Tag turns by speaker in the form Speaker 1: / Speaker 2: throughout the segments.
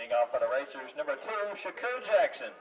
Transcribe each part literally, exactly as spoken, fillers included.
Speaker 1: Leading off for the Racers, number two, Shakur Jackson.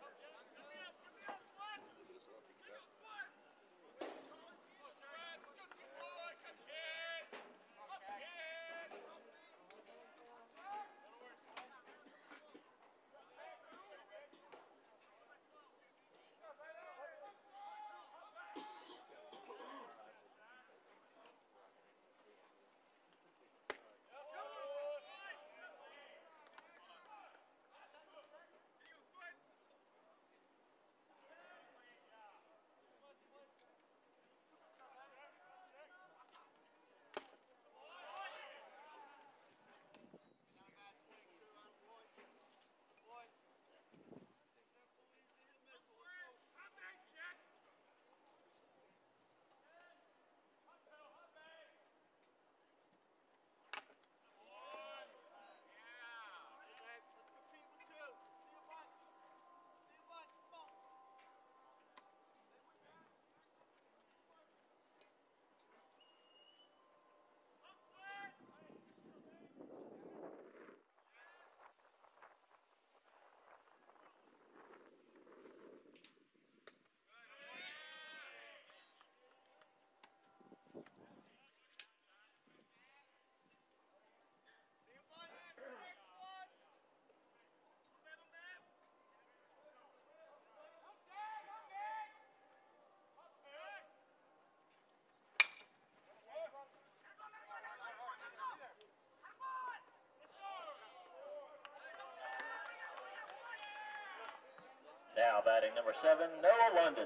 Speaker 1: Now batting number seven, Noah London.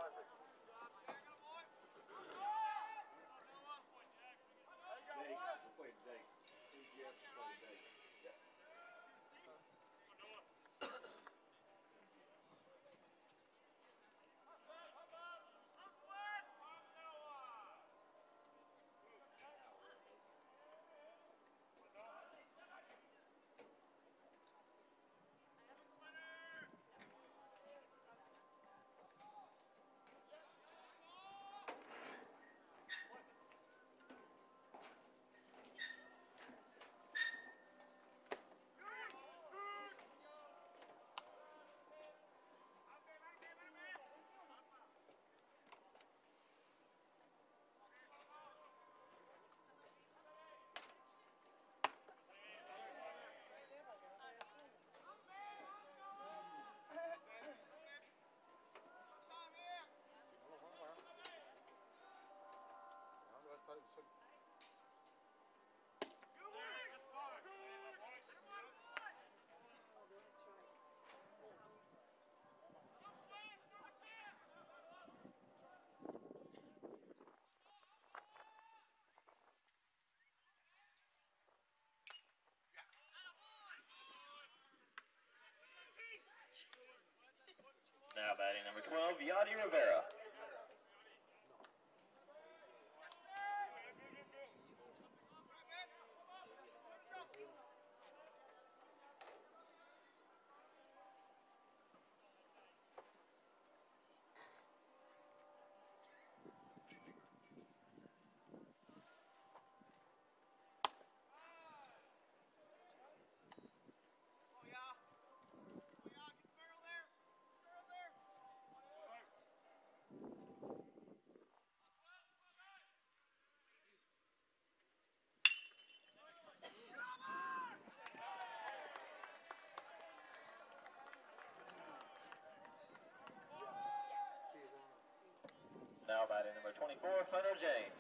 Speaker 1: Now batting number twelve, Yadi Rivera. Now batting number twenty-four, Hunter James.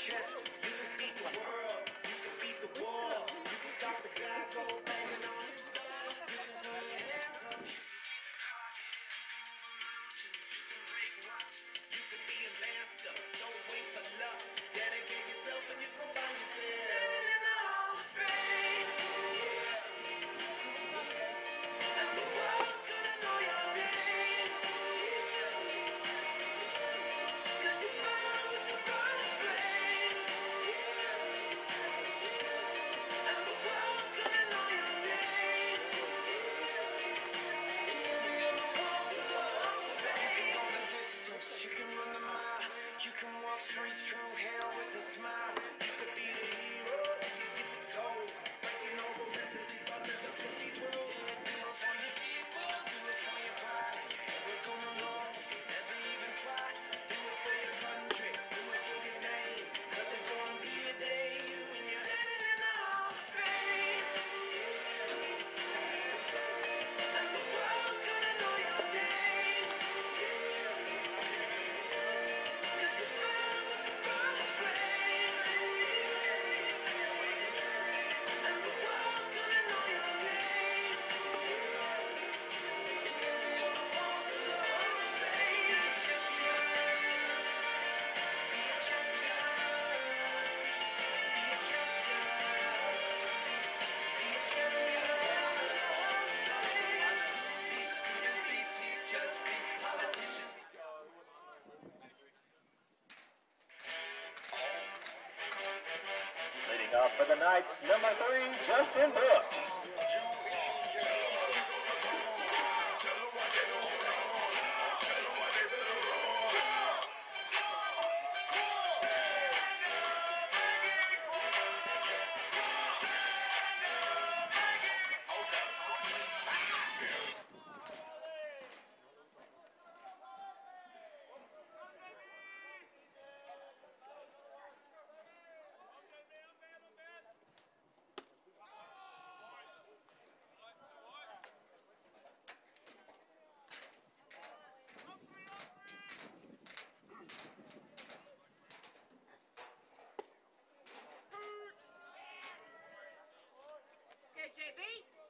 Speaker 1: Leading off for the Knights, number three, Justin Brooks.
Speaker 2: J B?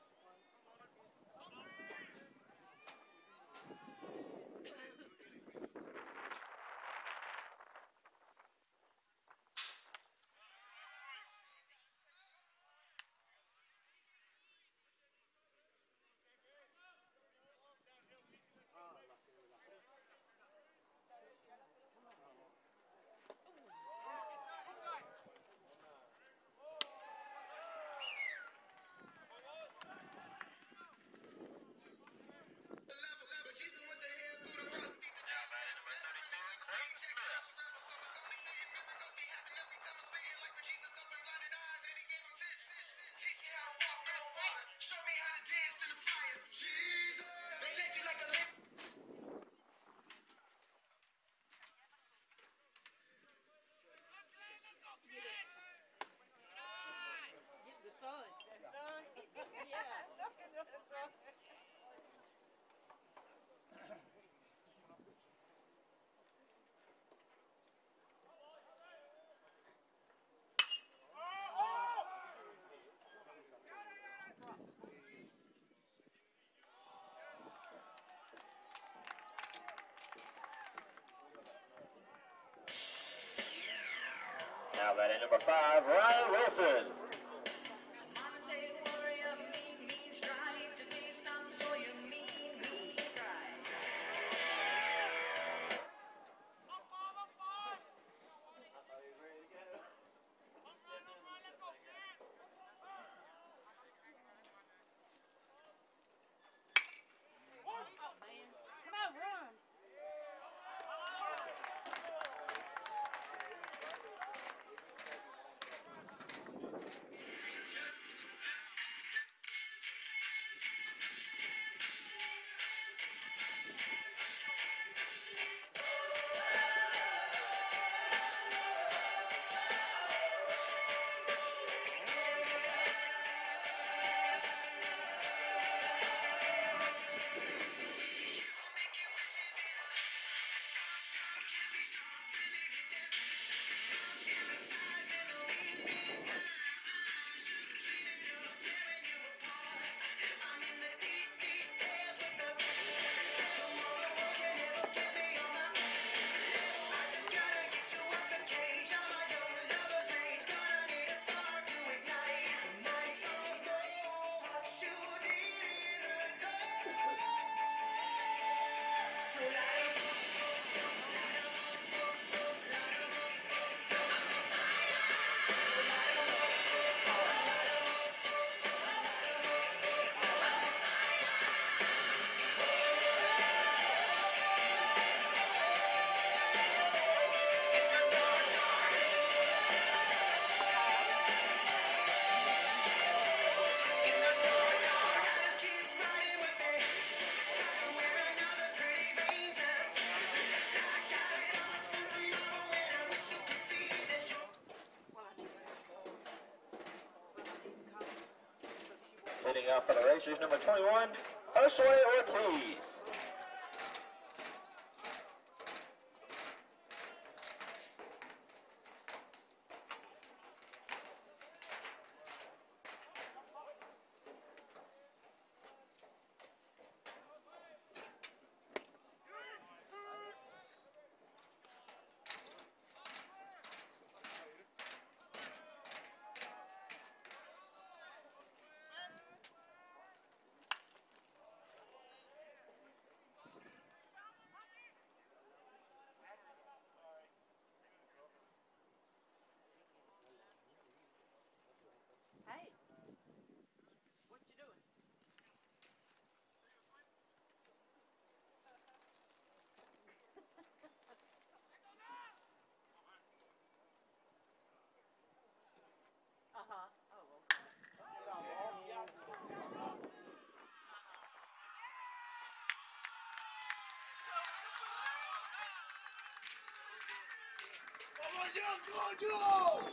Speaker 1: Now batting number five, Ryan Wilson. Leading off for the Racers, number twenty-one, Josue Ortiz.
Speaker 2: Hey, what you doing? Uh-huh. Oh, okay.
Speaker 3: Vamos, Young, coño!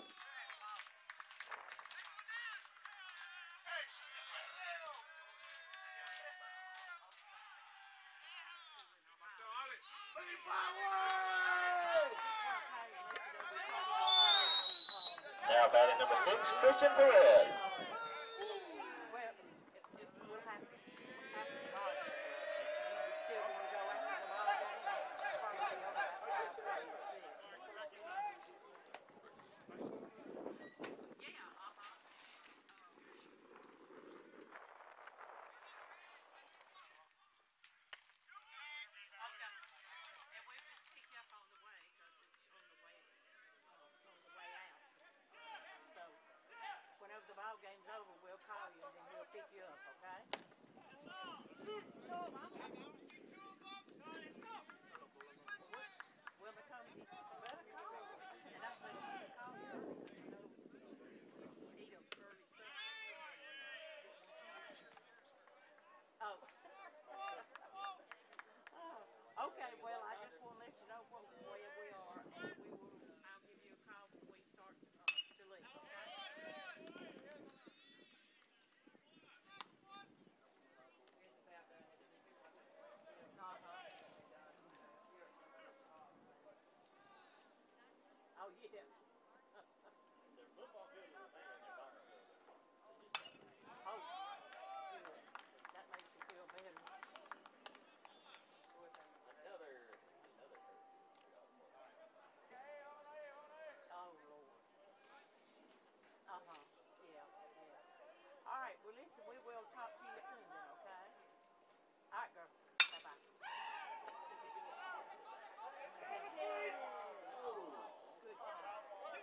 Speaker 1: Now batting number six, Christian Perez.
Speaker 2: Well, it, it, we'll have to, after the ball gets to us, you still want to go after the ball game? It's probably over about five thirty or six. Yeah, uh-huh. Okay. And we'll just pick you up on the way, because it's on the way, uh, on the way out. So, whenever the ball game's over, we'll call you, and then we'll pick you up, okay? Well, because he better call, and I said he better call you early, because I know eat up early supper. Oh. Oh. Okay, well, I just want to let you know what, where we are, and we will, I'll give you a call when we start to, uh, to leave, okay? Uh-huh. Oh, yeah.
Speaker 1: Their football field is the same as their Byron building.
Speaker 2: Oh, good. That makes you feel better.
Speaker 1: Another, another hurt.
Speaker 2: Oh, Lord. Uh-huh. Yeah, yeah. All right, well, listen, we will talk to you soon then, okay? All right, girl. Bye-bye. Catch it. Good job.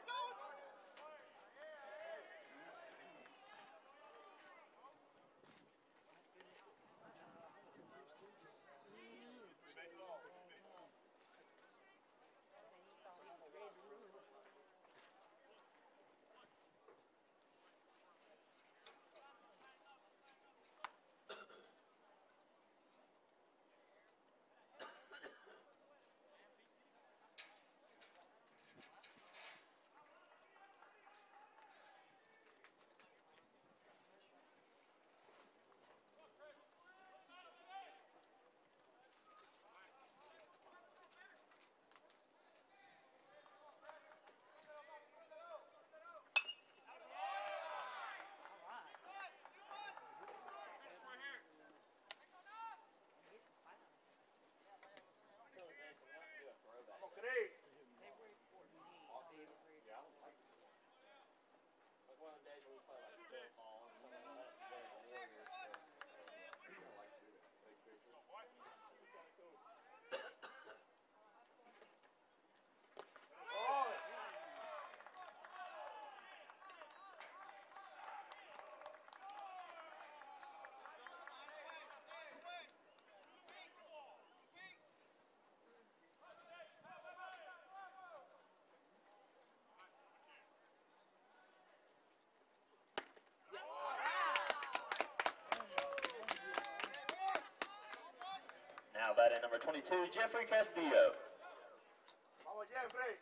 Speaker 1: Now batting number twenty-two, Jeffrey Castillo.
Speaker 3: Vamos, Jeffrey.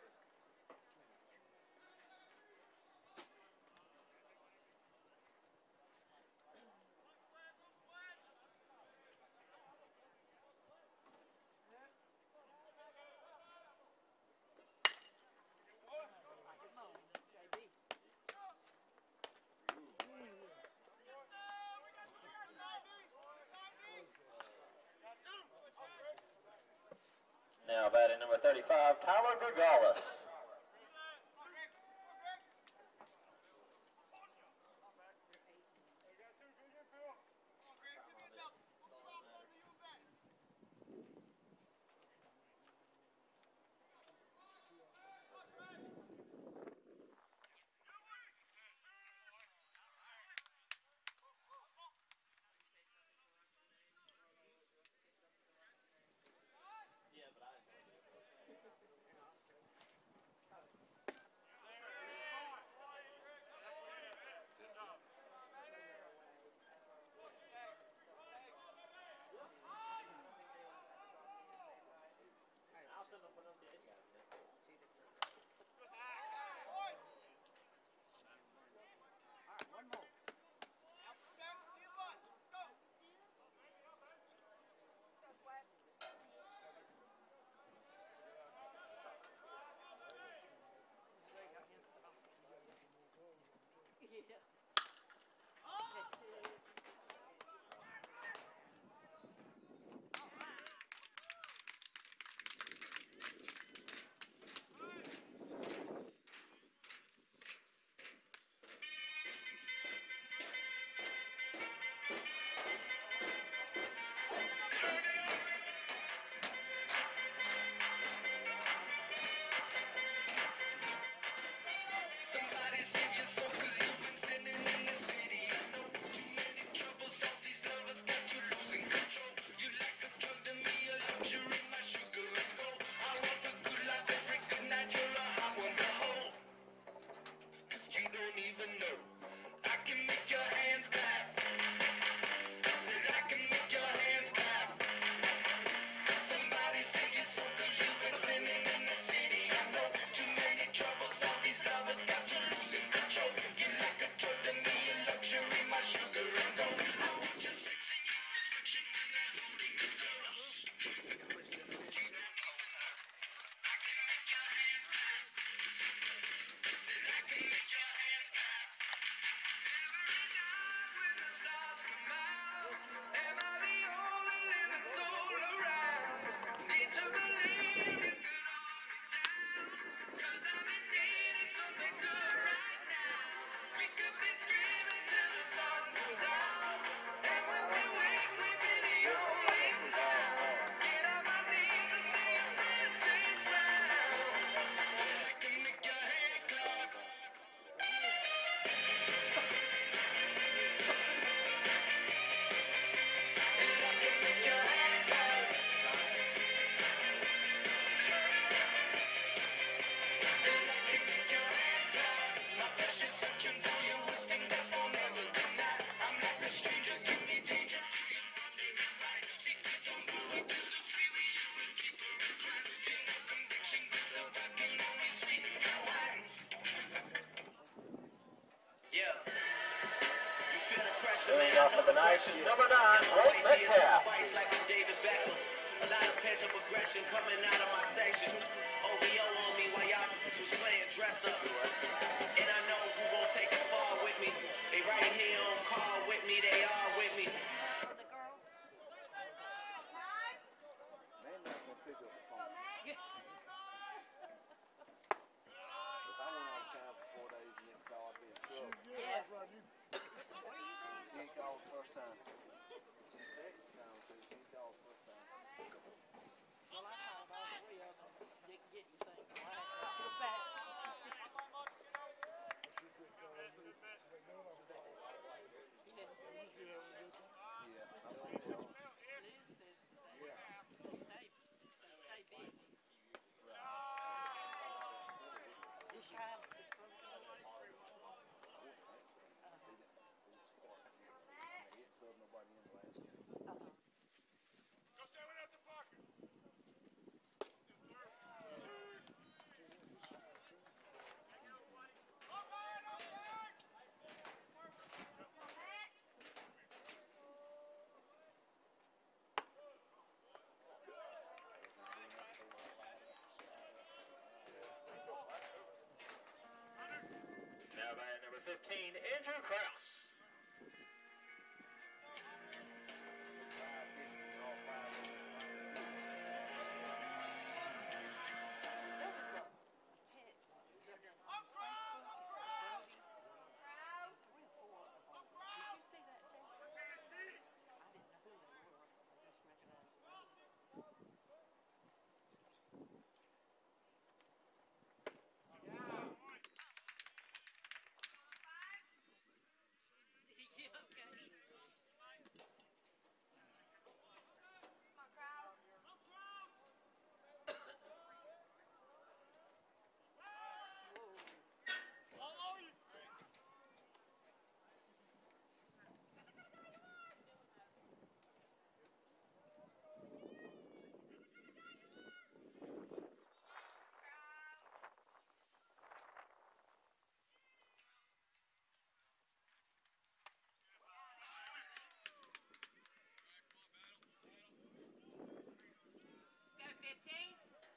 Speaker 1: thirty-five, Tyler Gregales. Leading off for the Knights, number nine, Walt Metcalf.
Speaker 4: A lot of pent-up aggression coming out of my section. O V O on me while y'all was playing dress up. And I know who won't take it far with me. They right here on call with me, they are with me.
Speaker 2: The girls.
Speaker 3: Man, not gonna pick up the phone. If I went out of town for four days and didn't call, I'd be in trouble.
Speaker 2: Yeah.
Speaker 3: She ain't called the first time. She's texted now, so she ain't called the first time.
Speaker 2: Well, I called all three of them. Didn't get anything, so I had to call her back. Yeah.
Speaker 3: Yeah, I think they are.
Speaker 2: Liz said they, they stay, they stay busy. This time, this program.
Speaker 3: Nobody in the last game.
Speaker 2: Uh-huh.
Speaker 3: Go stand right at the pocket.
Speaker 1: Now by number fifteen, Andrew Krause.
Speaker 4: fifteen.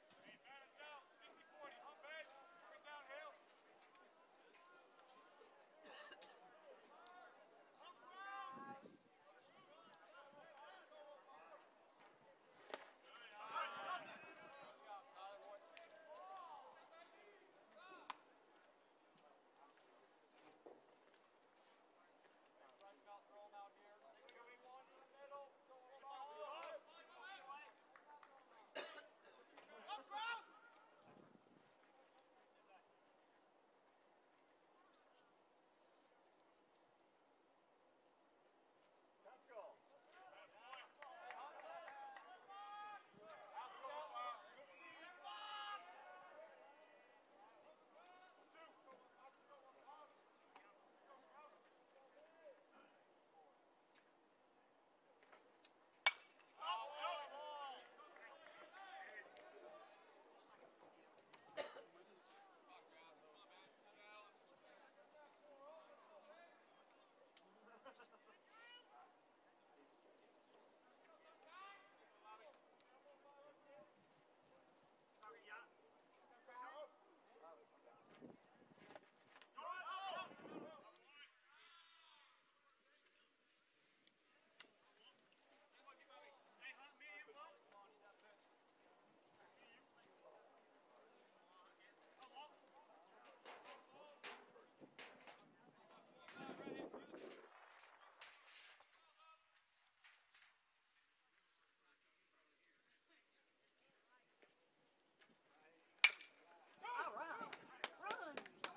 Speaker 2: All right. Run.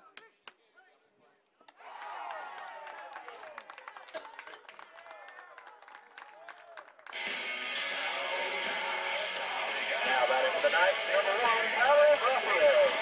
Speaker 1: Now batting for the Knights, number one, Alan Raphael.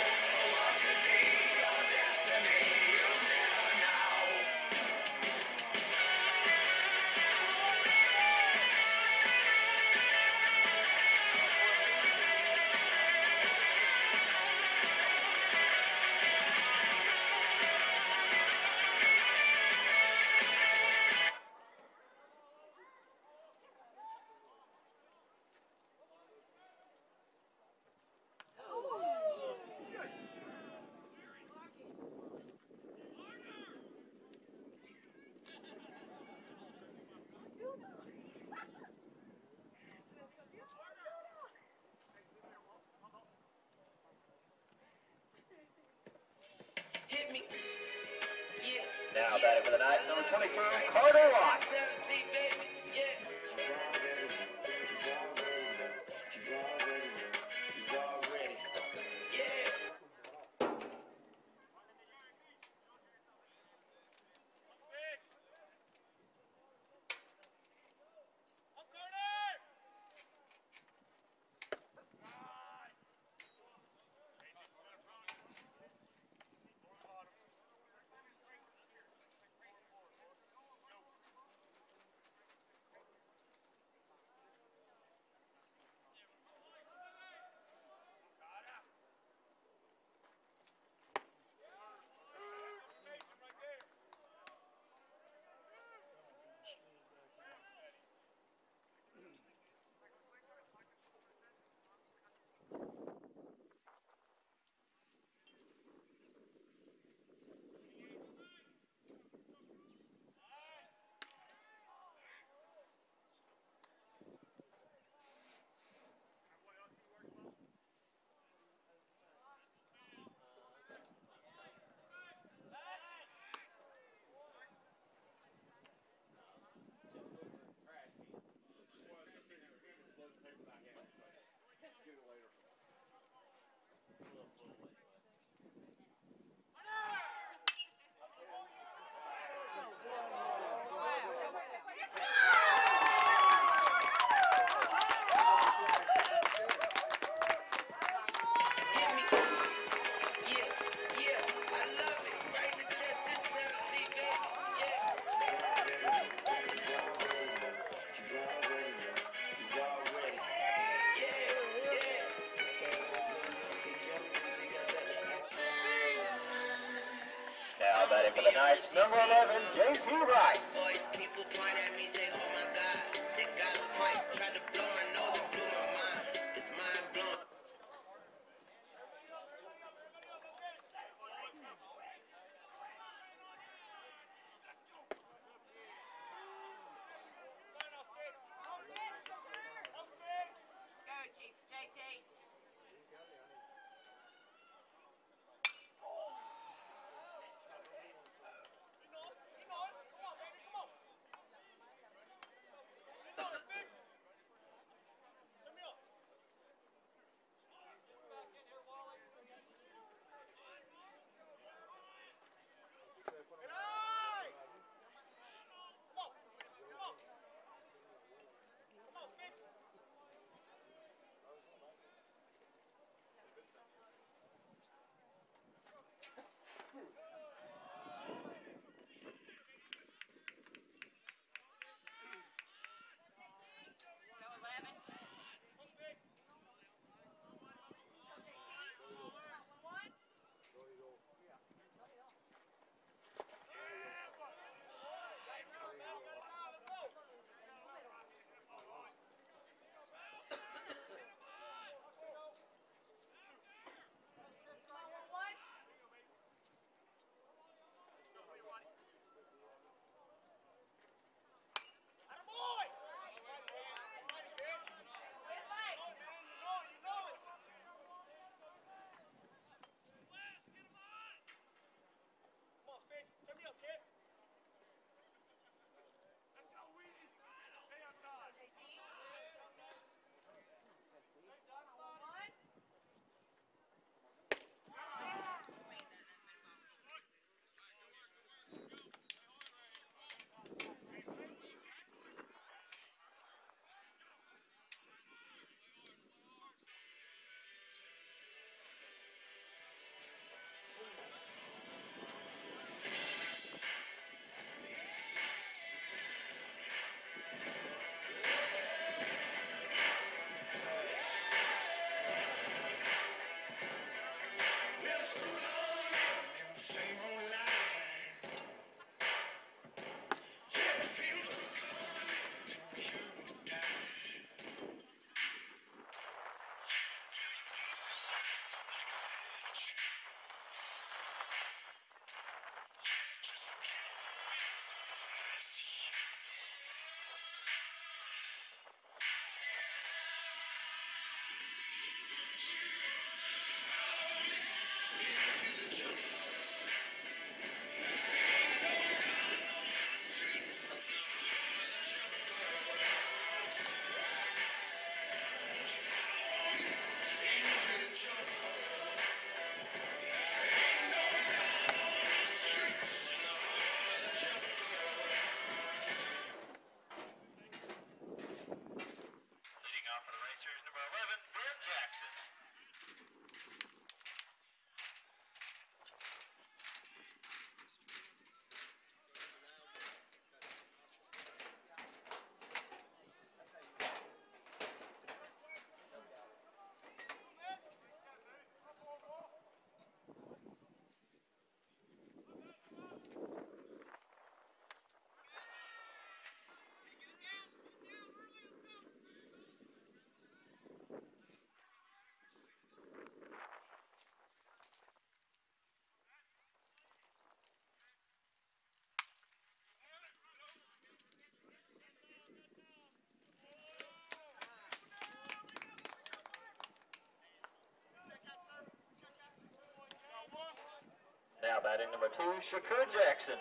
Speaker 4: Hit me. Yeah.
Speaker 1: Now batting for the Knights, number twenty-two, Carter Watt.
Speaker 4: seventeen, baby. Yeah. Yeah. Hit me. Yeah. Yeah. I love it. Right in the chest this seventeen, baby. Yeah. Yeah.
Speaker 1: Now batting for the Knights, number eleven, J C Rice.
Speaker 4: Boys, people point at me, say, oh my God, they got a point. Tried to blow my nose and blew my mind. It's mind blowing.
Speaker 1: batting number two, Shakur Jackson.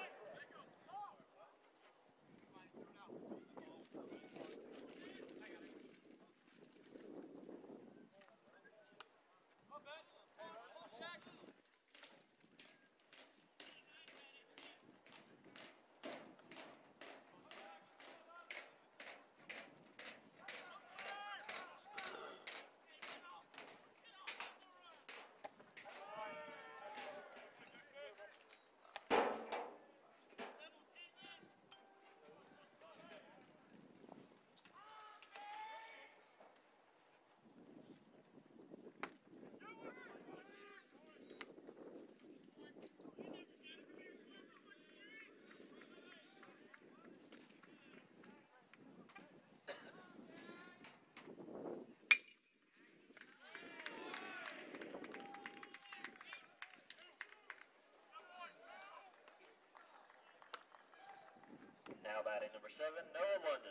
Speaker 1: Now batting number seven, Noah London.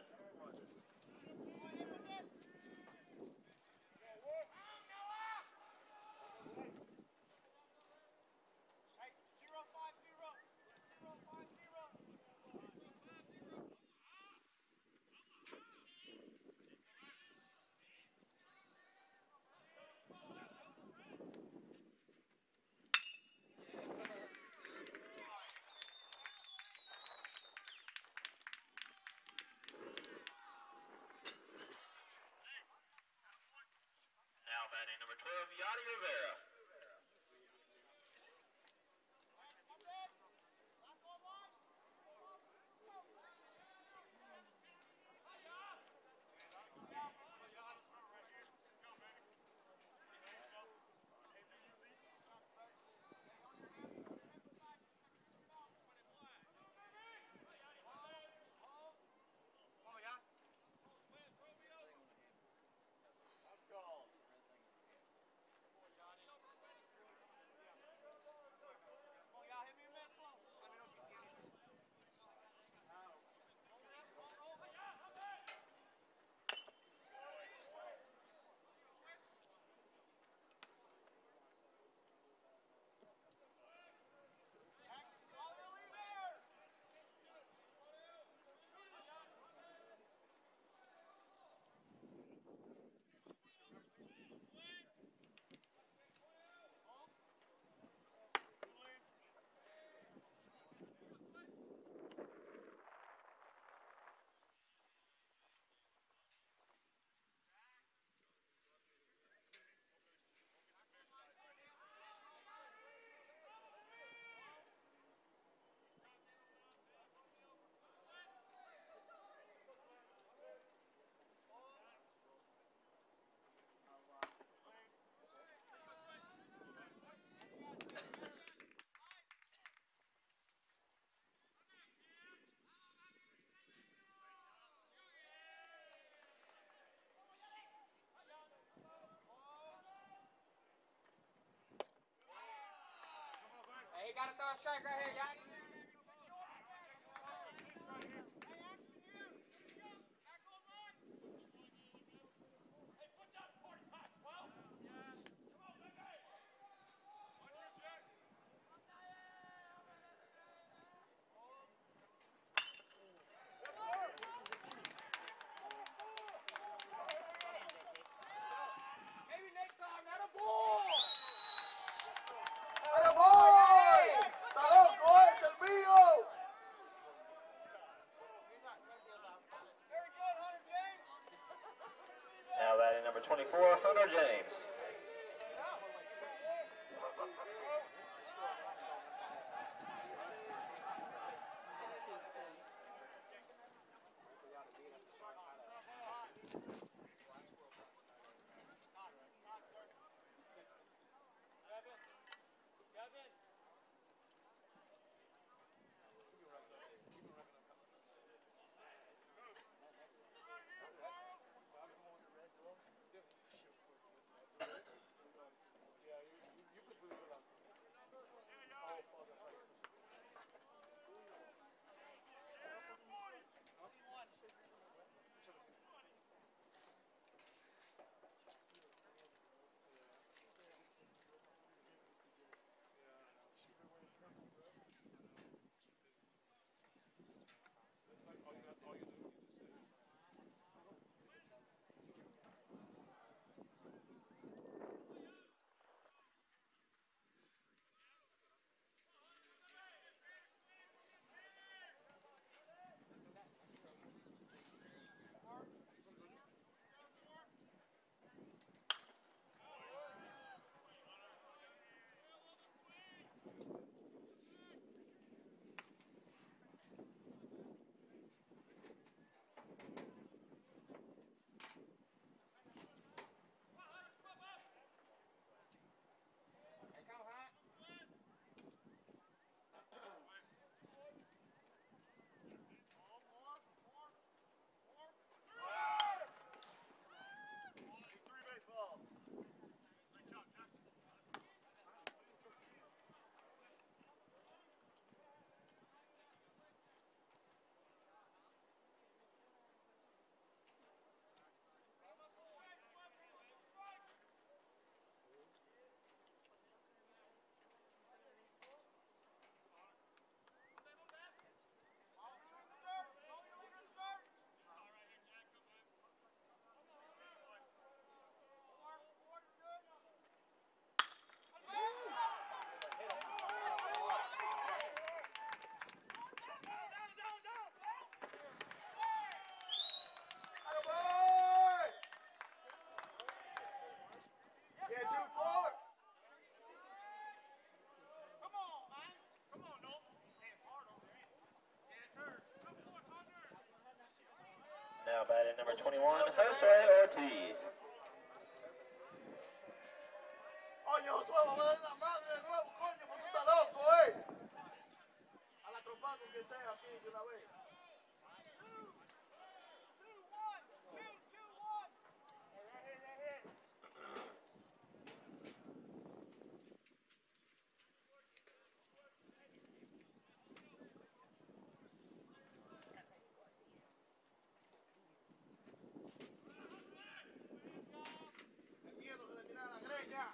Speaker 1: Now batting number twelve, Yadi Rivera.
Speaker 5: Hey, you gotta throw a strike right here, Yanni. Maybe next time, not a ball.
Speaker 3: ¡Ay, boy! ¡Está loco ese, el mío!
Speaker 1: Now batting number twenty-four, Hunter James. Now batting number twenty-one, Jose Ortiz.
Speaker 3: Coño, Josué, vamos a darle la madre de nuevo, coño, porque tú estás loco, eh. A la trompada con que sea aquí de una vez. El miedo que le tiran a la greña.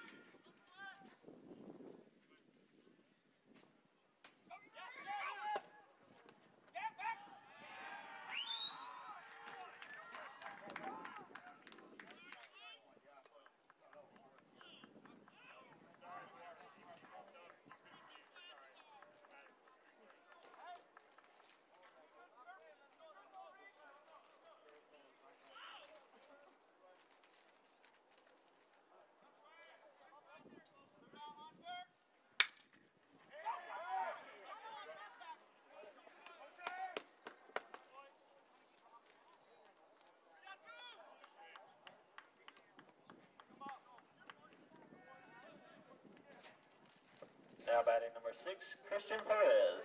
Speaker 1: Now batting number six, Christian Perez.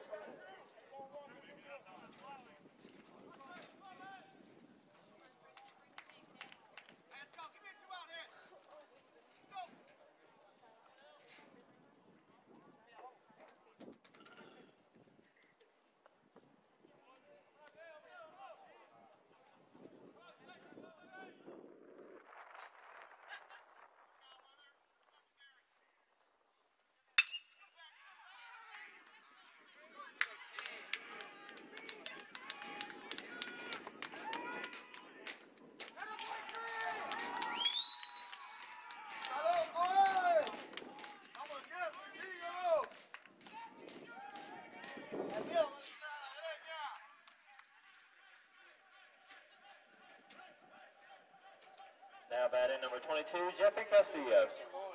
Speaker 1: Now batting number twenty-two, Jeffrey Castillo.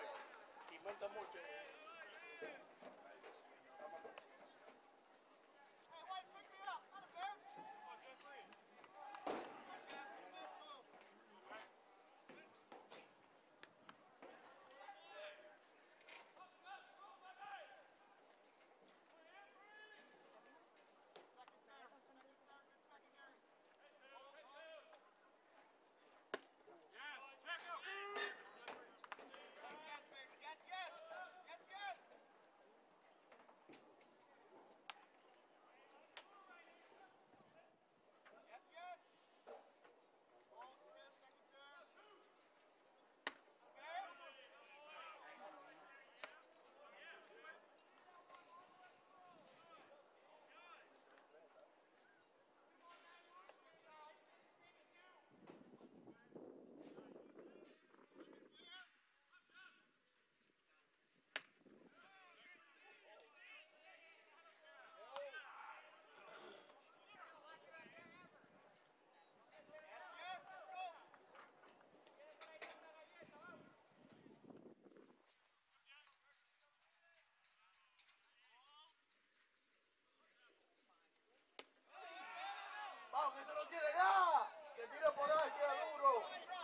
Speaker 3: Vamos, que se lo tiene ya. Que tire por ahí, sea duro.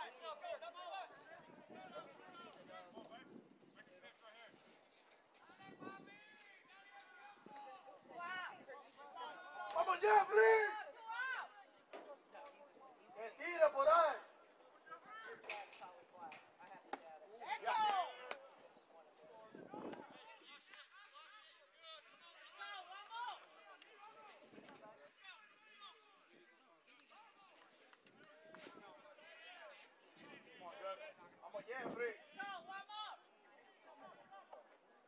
Speaker 3: Vamos, Jeffrey. Que tire por ahí. Vamos, Jeffrey.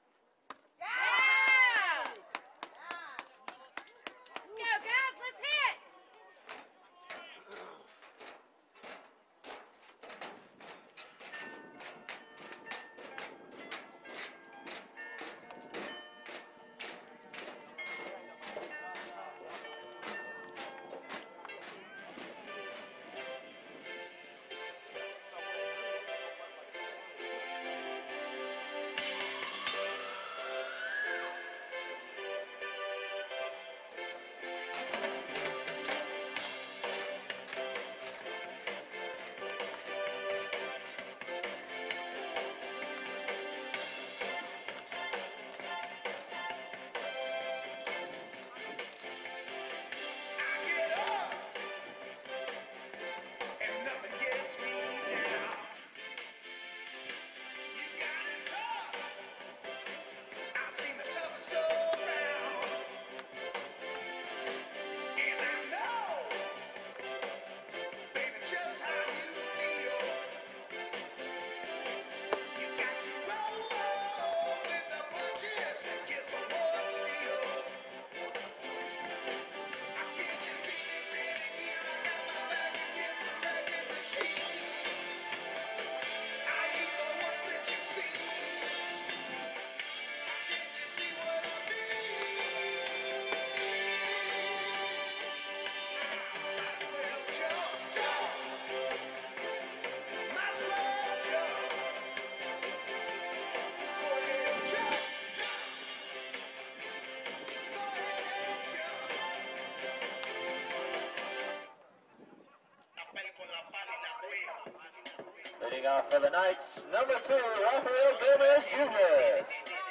Speaker 2: Go, guys, let's hit!
Speaker 1: Leading off for the Knights, number two, Rafael Gomez Junior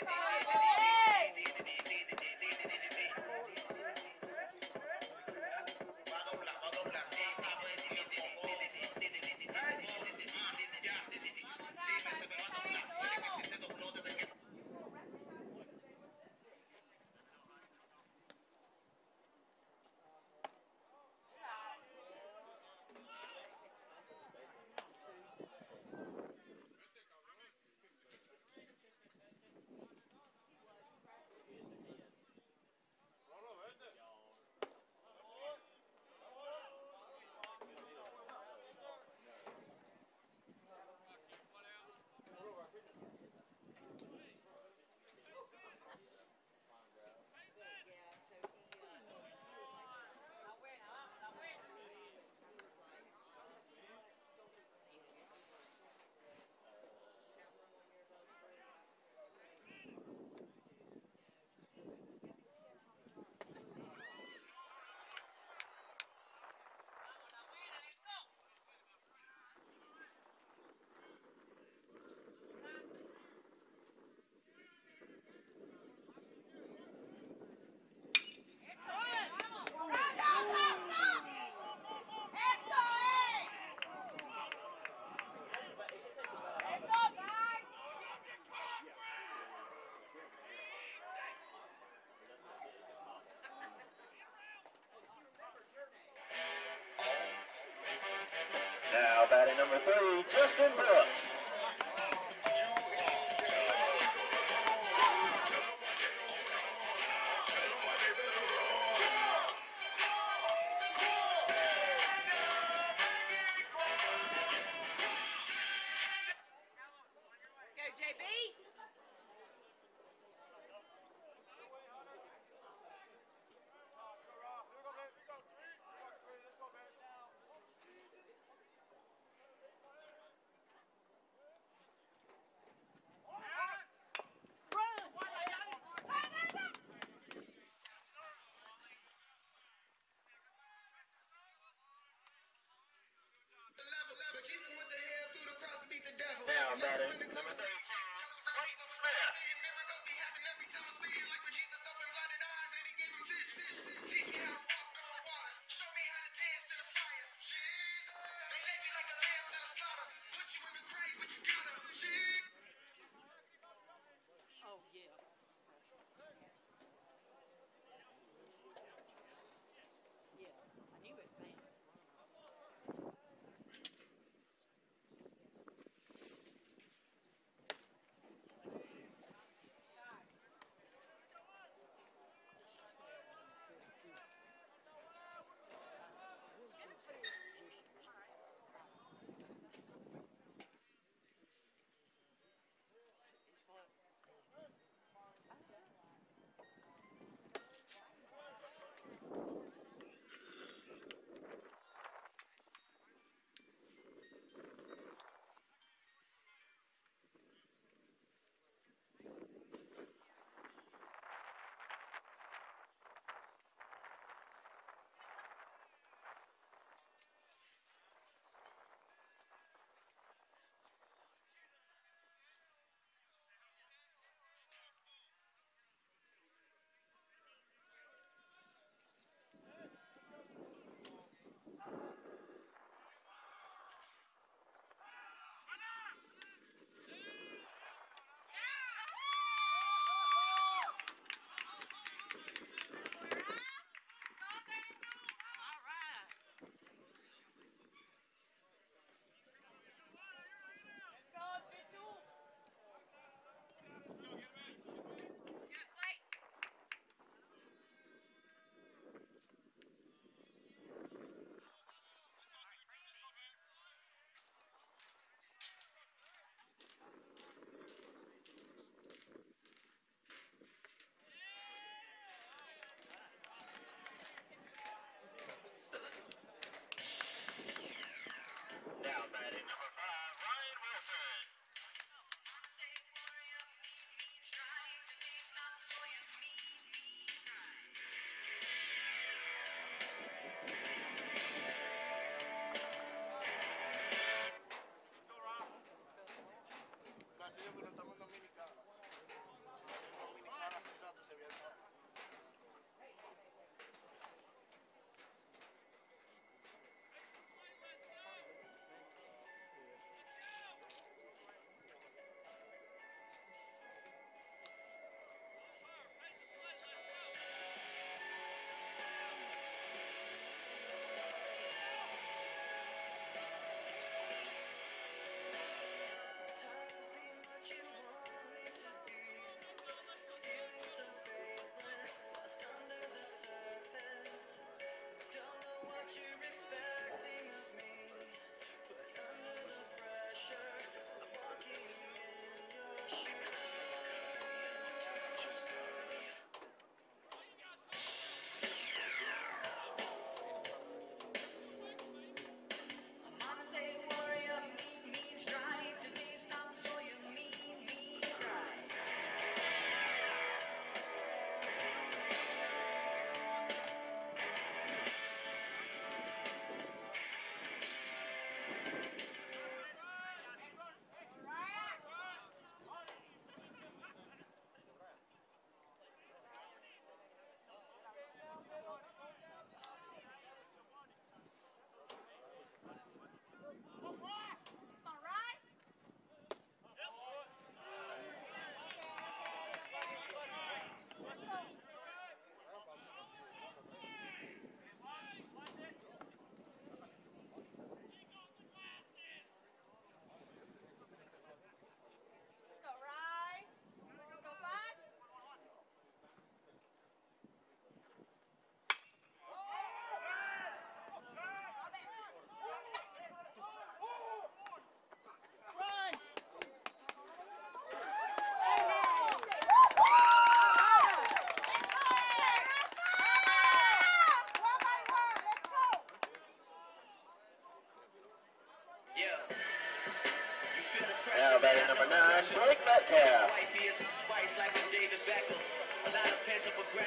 Speaker 1: Now batting number three, Justin Brooks.
Speaker 2: J B.
Speaker 1: Now batting number thirty-two, Clayton Smith.
Speaker 2: Oh, yeah. Yeah, I knew it advanced.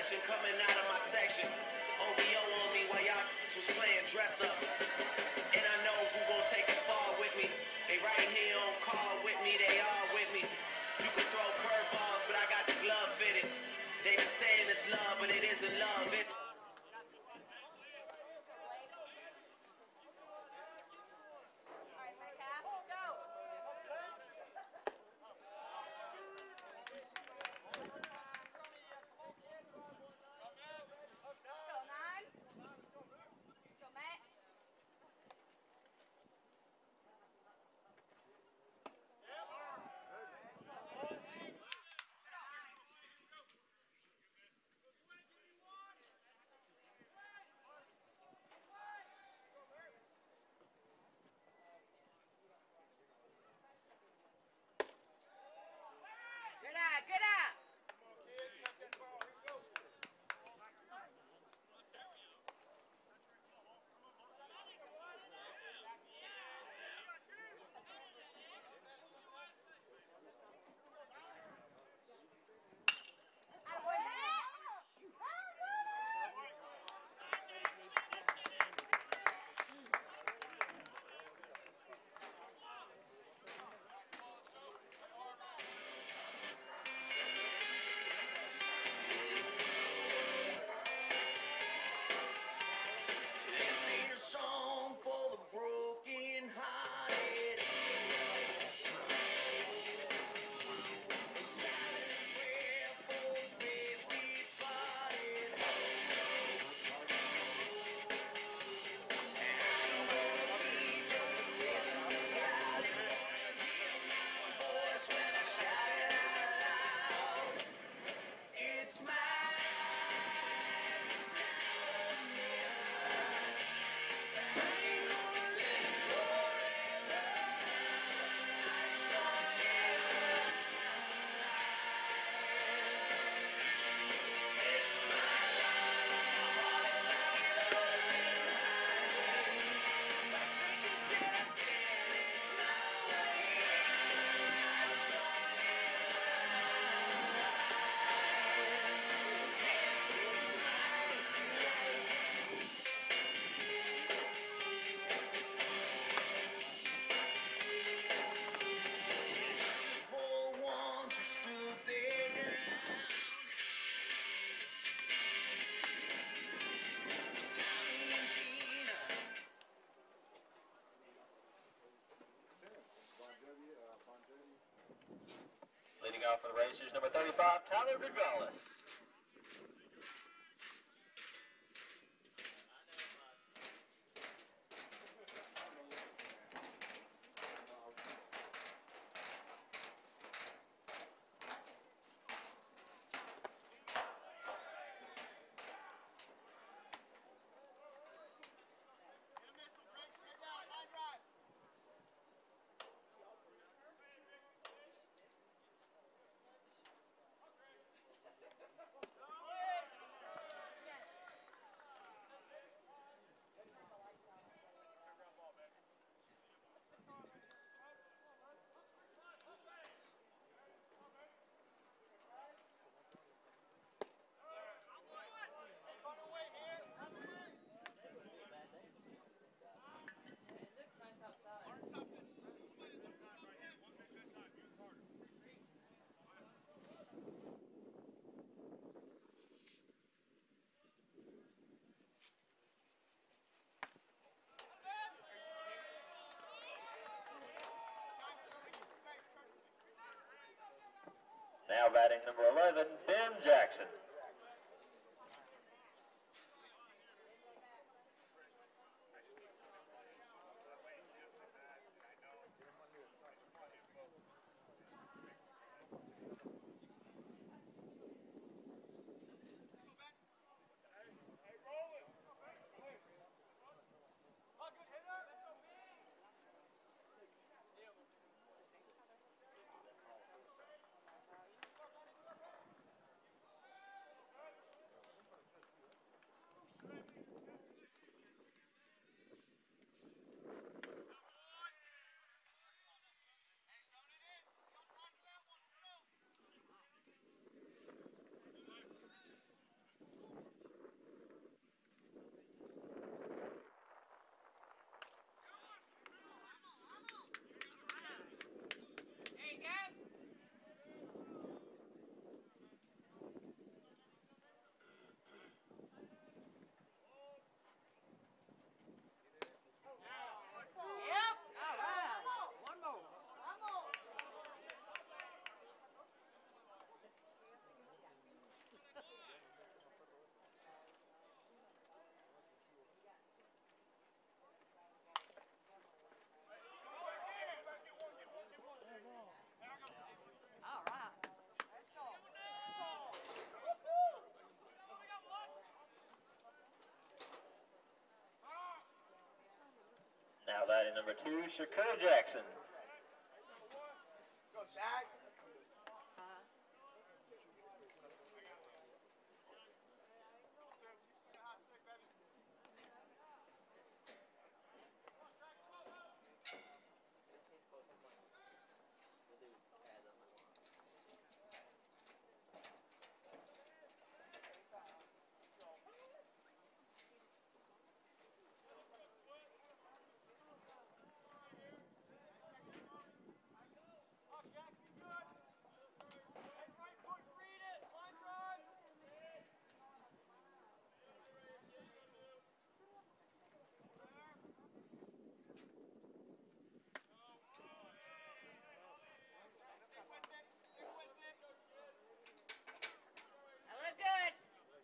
Speaker 4: aggression coming out of my section. O V O on me while y'all was playing dress up. And I know who gon' take it far with me. They right here on call with me, they all with me. You can throw curveballs, but I got the glove fitted. They been saying it's love, but it isn't love. It
Speaker 2: Get out, get out.
Speaker 4: This ain't a song for the broken hearted. A silent prayer for faith departed. And I don't wanna be just a face on the crowd. I wanna hear my voice when I shout it out loud. It's my life, it's now or never. I ain't gonna live forever. I just wanna live right. It's my life, my heart is like an open highway. Like you said, I did it my way. I just wanna live right. Can't see my life. This is for ones who stood their ground. Tommy and Gina.
Speaker 1: Leading off for the Racers, number thirty-five, Tyler Gonzalez. Now batting number eleven, Ben Jackson. Riding number two, Shakur Jackson.
Speaker 3: Go, Shaq.
Speaker 2: Huh?
Speaker 6: I look good.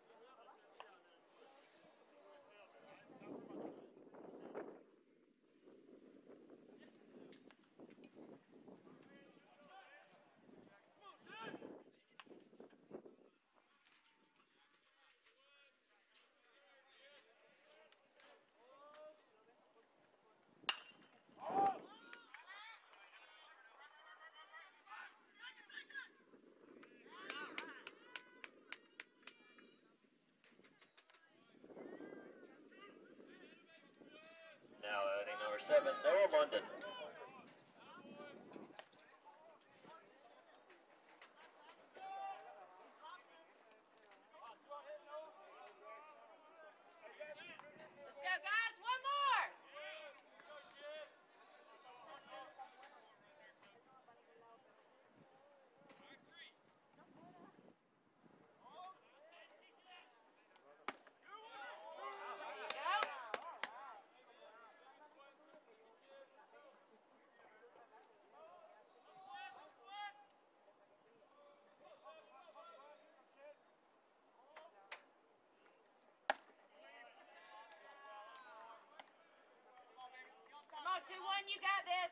Speaker 1: Now riding number seven, Noah London.
Speaker 6: Let's go, guys. One more. There you go. Come on, two one, you got this.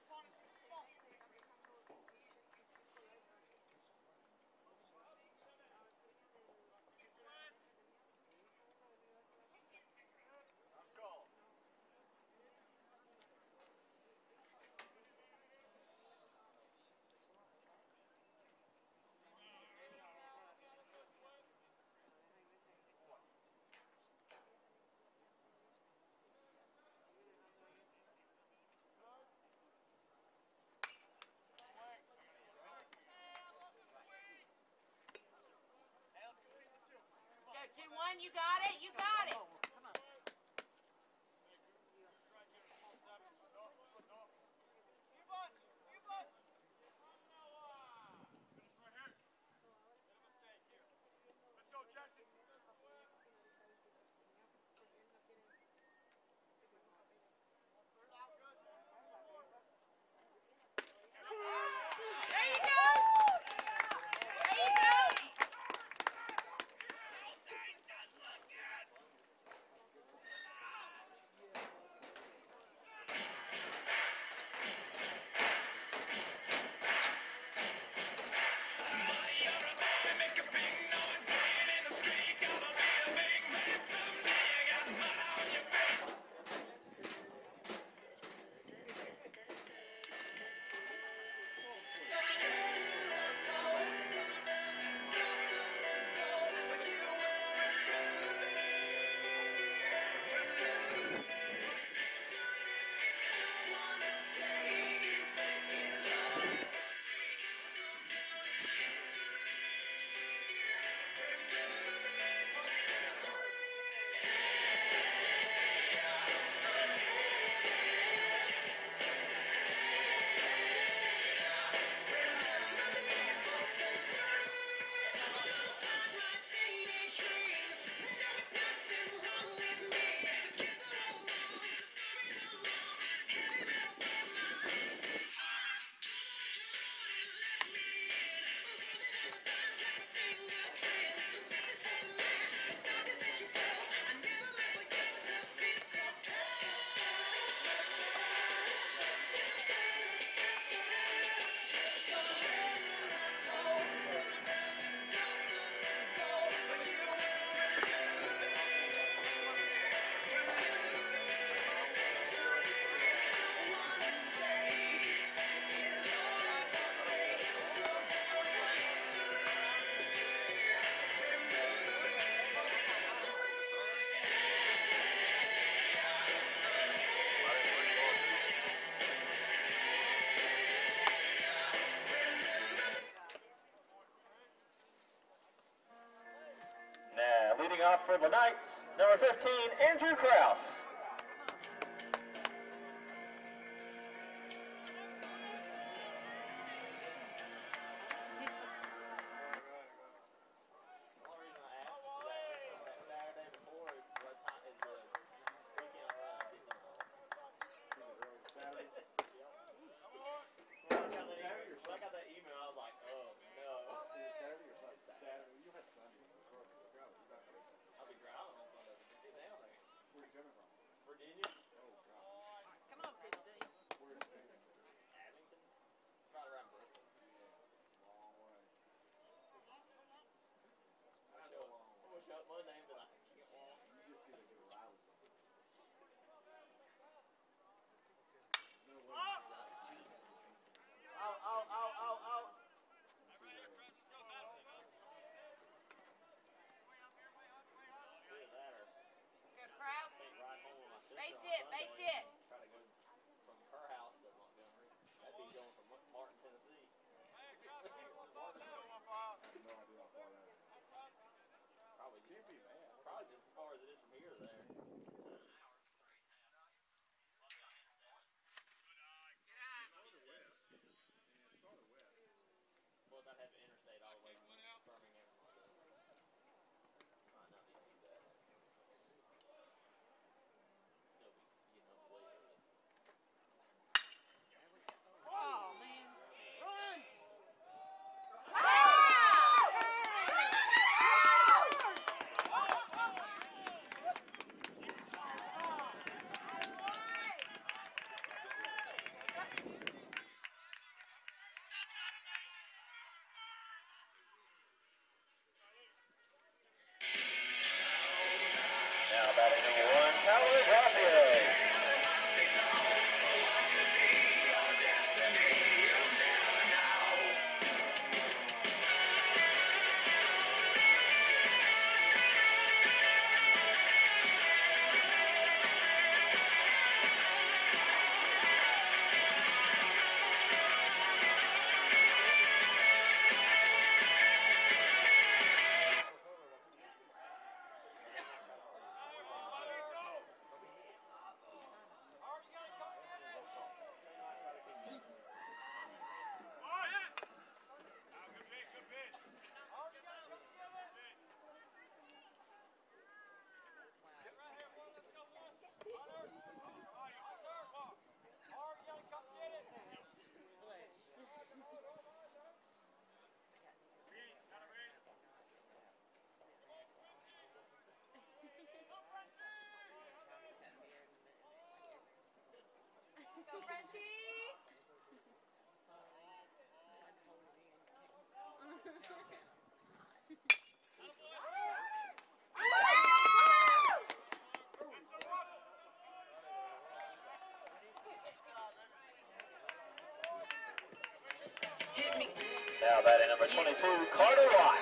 Speaker 6: Let's go, two one, you got it, you got it.
Speaker 2: Come on.
Speaker 6: There you go. There you go.
Speaker 1: off for the Knights, number fifteen, Andrew Krause. Now batting number one, Tyler Garfield.
Speaker 6: Go, Frenchie!
Speaker 1: Now batting number twenty-two, Carter Watt.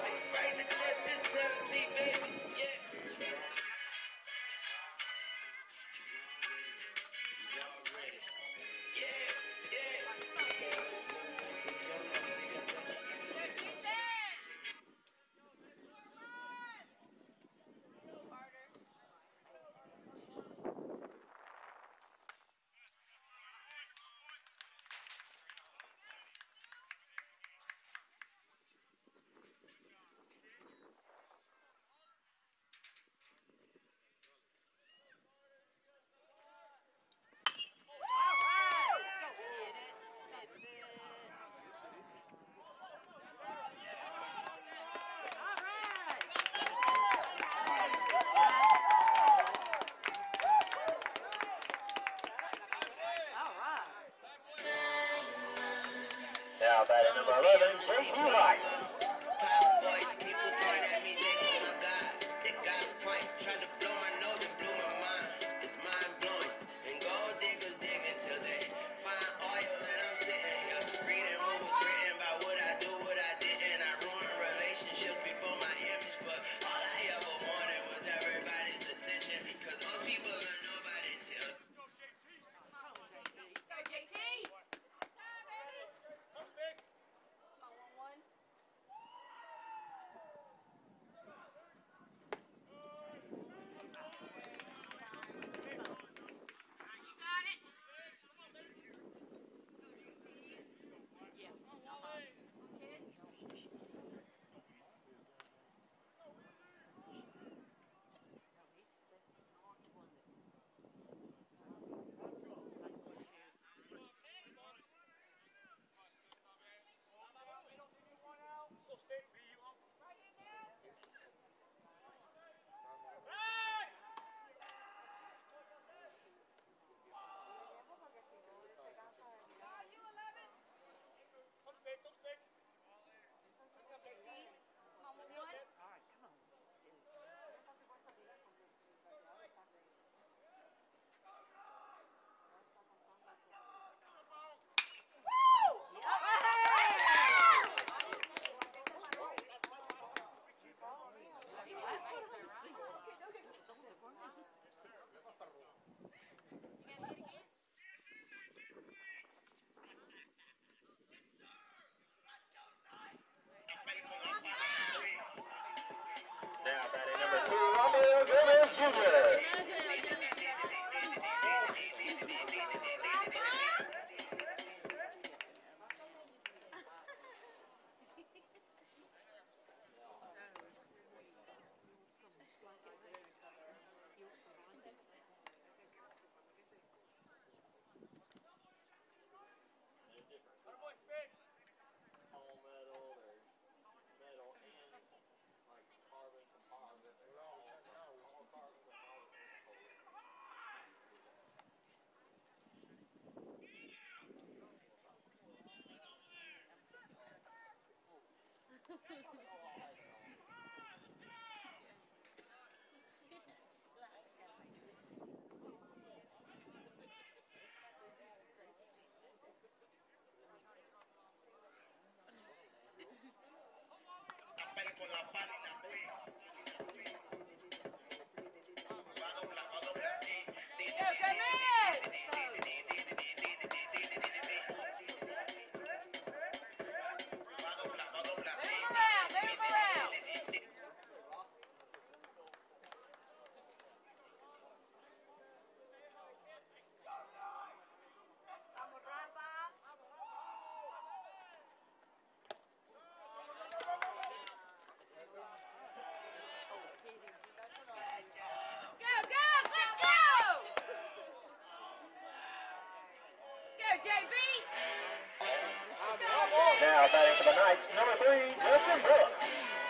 Speaker 1: Now batting number eleven, J T Rice.
Speaker 4: People point at me saying, oh my God, they got a point. Tried to blow my nose and blew my mind. It's mind blowing. And gold diggers dig until they find oil. And I'm sitting here reading what was written about what I do, what I did. And I ruined relationships before my image. But all I ever wanted was everybody's attention. Cause most people are nobody till.
Speaker 6: Go, J T! Time, baby! Come on, one, one.
Speaker 1: Junior. Now batting for the Knights, number three, Justin Brooks.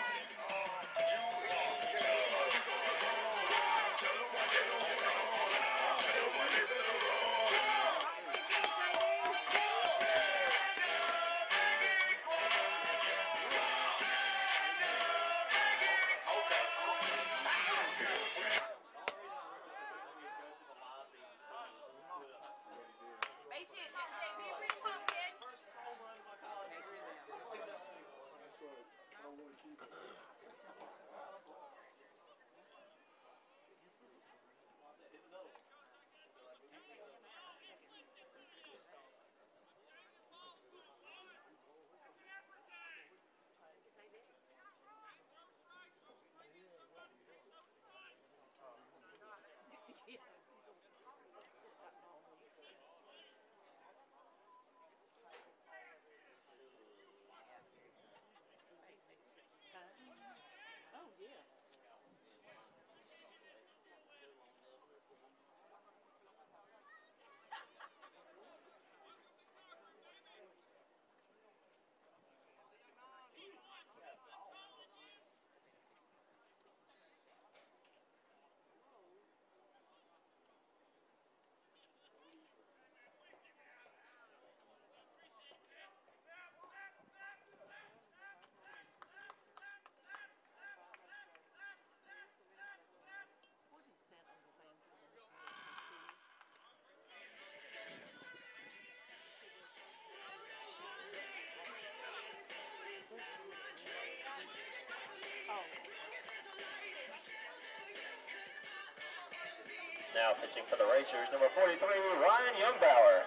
Speaker 1: Now pitching for the Racers, number forty-three, Ryan Youngbauer.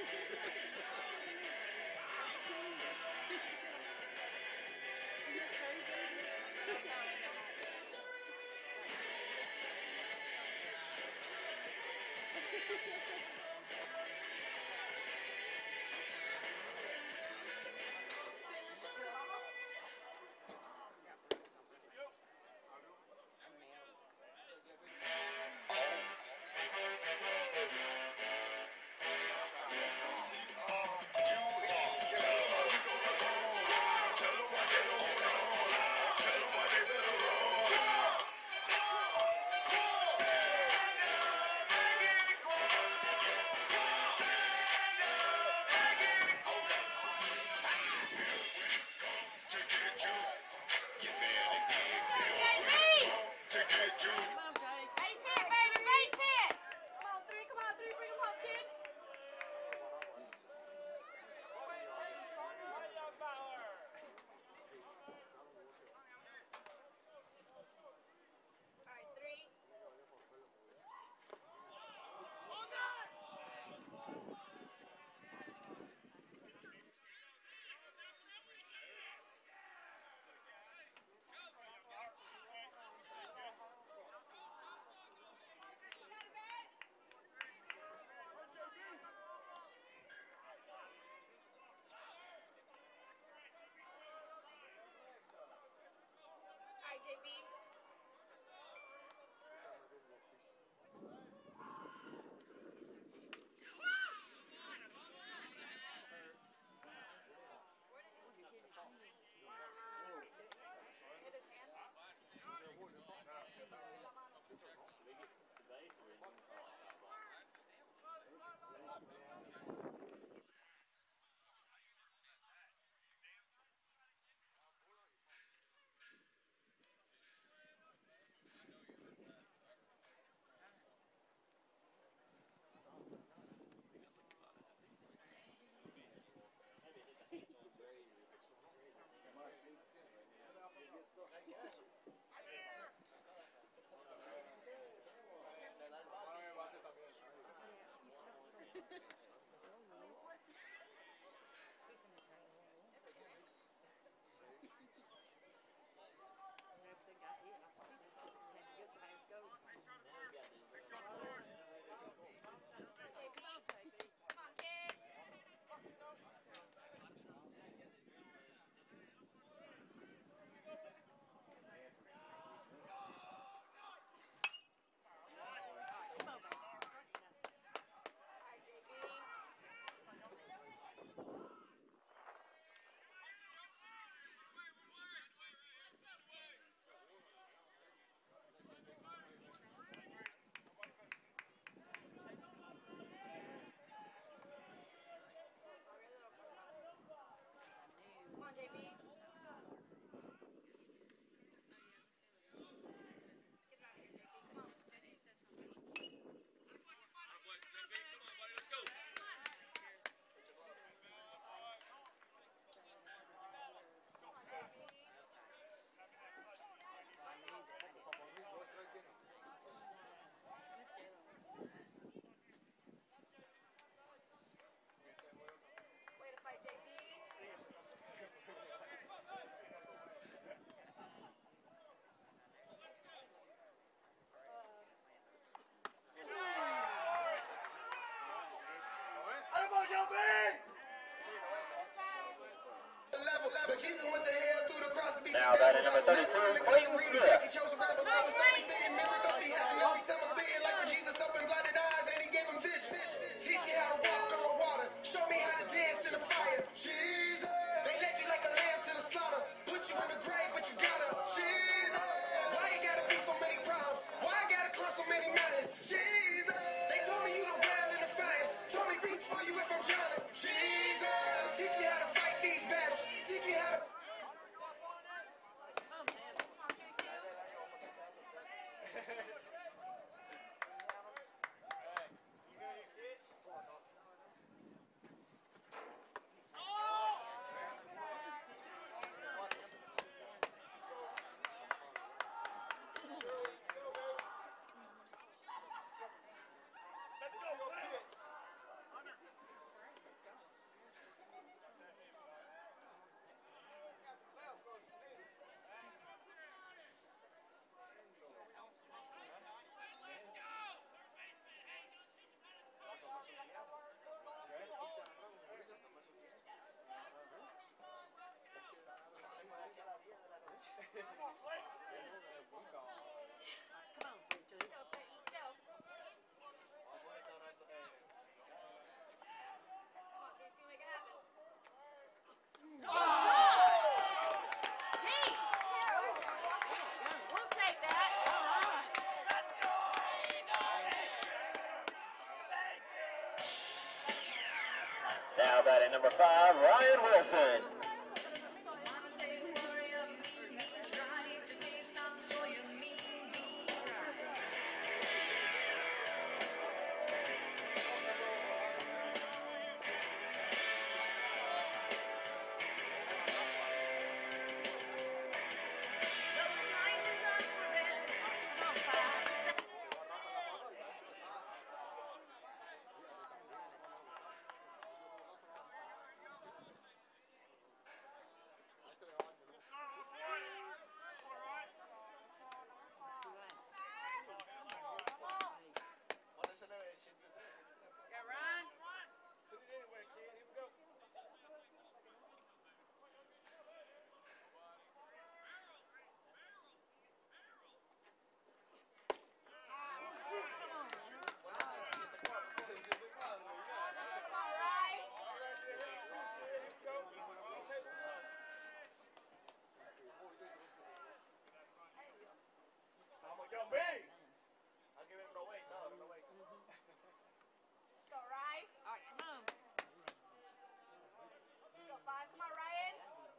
Speaker 2: J B.
Speaker 1: Now that at number thirty-two, Clayton Smith.
Speaker 4: Teach me how to walk on water. Show me how to dance in the fire. Jesus. They led you like a lamb to the slaughter. Put you in the grave, but you gotta. Jesus. Why you gotta be so many problems? Why I gotta climb so many mountains? Jesus. They told me you the well in the fire. Told me reach for you if I'm drowning. Jesus. Teach me how to fight these battles. Teach me how to.
Speaker 1: batting number five, Ryan Wilson.
Speaker 3: Young B. I'll give him no weight, no, no weight.
Speaker 6: Let's go, Ryan.
Speaker 2: All right, come on.
Speaker 6: Let's go, five. Come on, Ryan.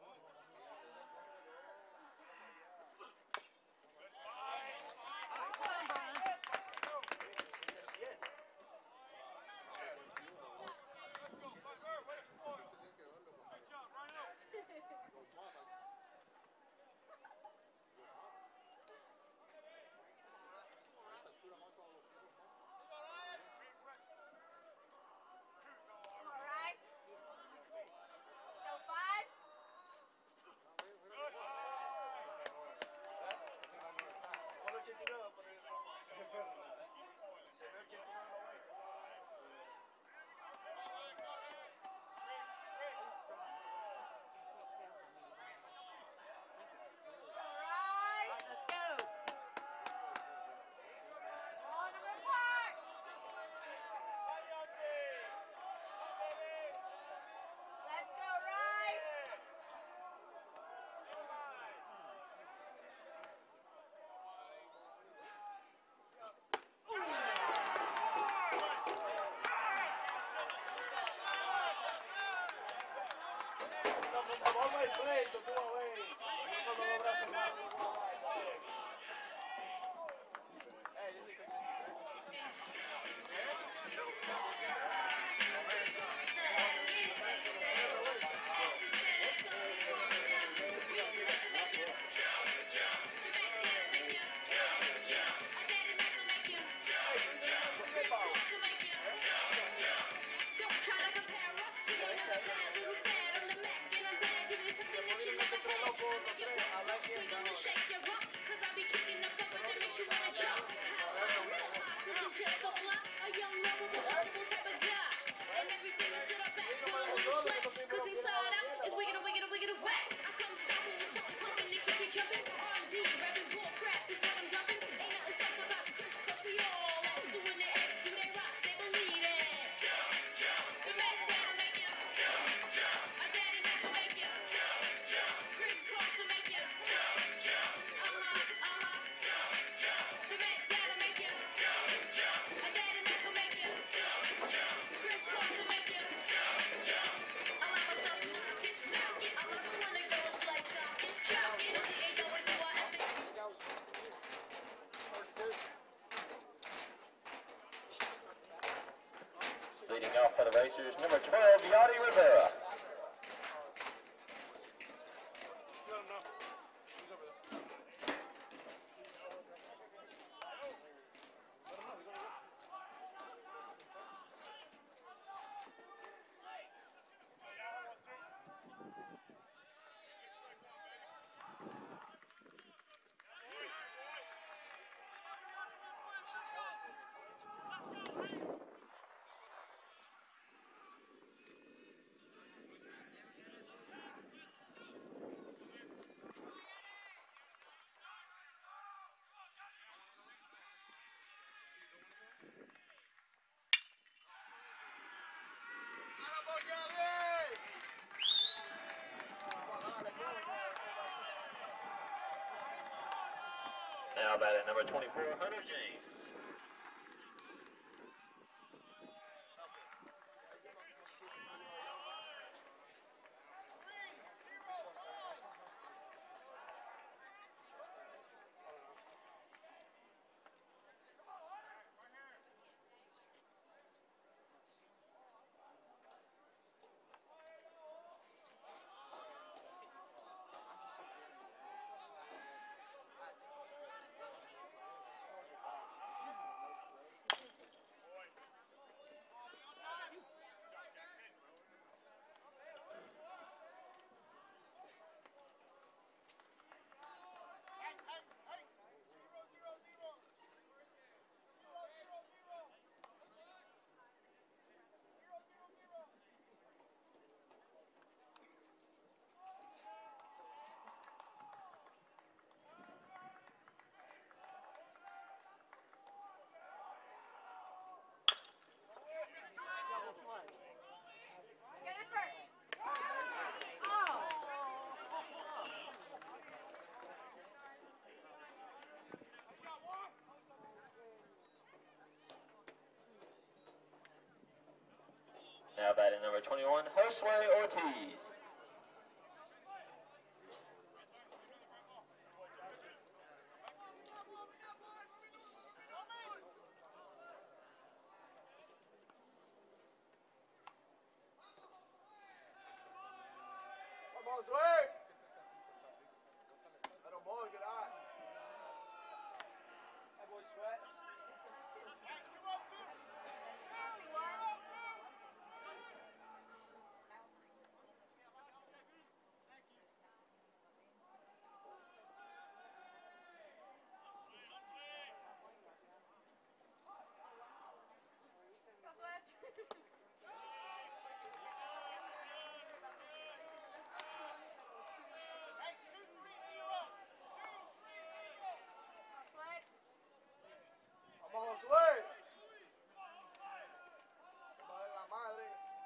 Speaker 3: Vamos al pleito, tú vas a ver. Con los brazos largos. Ey, dice que
Speaker 1: Leading off for the Racers, number twelve, Yachty Rivera. Now batting number twenty-four, Hunter James. Now batting number twenty-one, Josue Ortiz.
Speaker 3: Vamos, Josué. Little boy, good eye. That boy sweats. Vamos, Josué. Vamos la madre.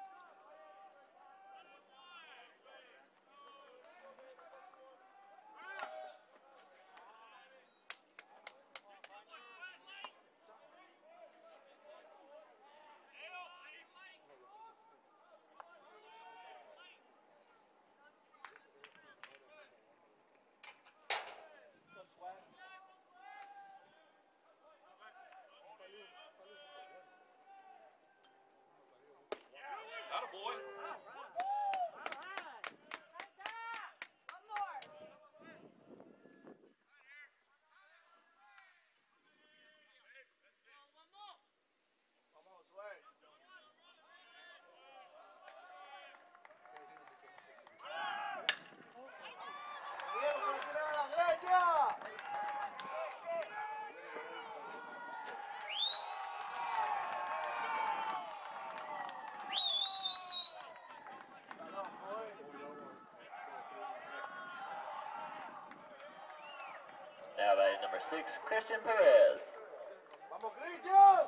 Speaker 1: Now batting number six, Christian Perez.
Speaker 3: Vamos, Cristian.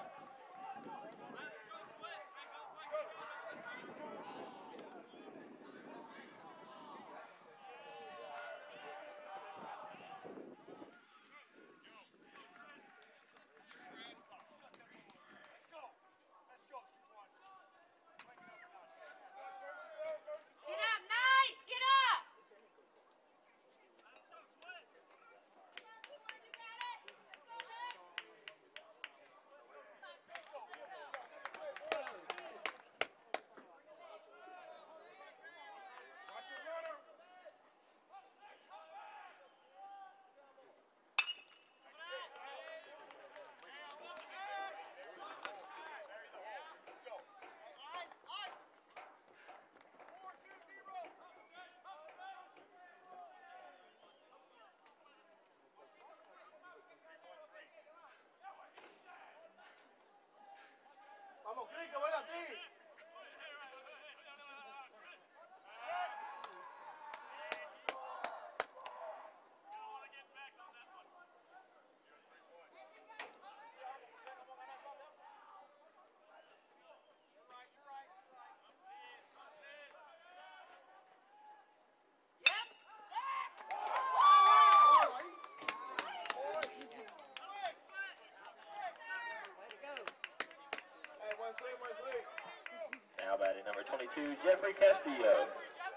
Speaker 6: Get up, Knights! Get up!
Speaker 3: Vamos, Cris, que voy a ti. Hey, one swing, one swing.
Speaker 1: Now batting number twenty-two, Jeffrey Castillo.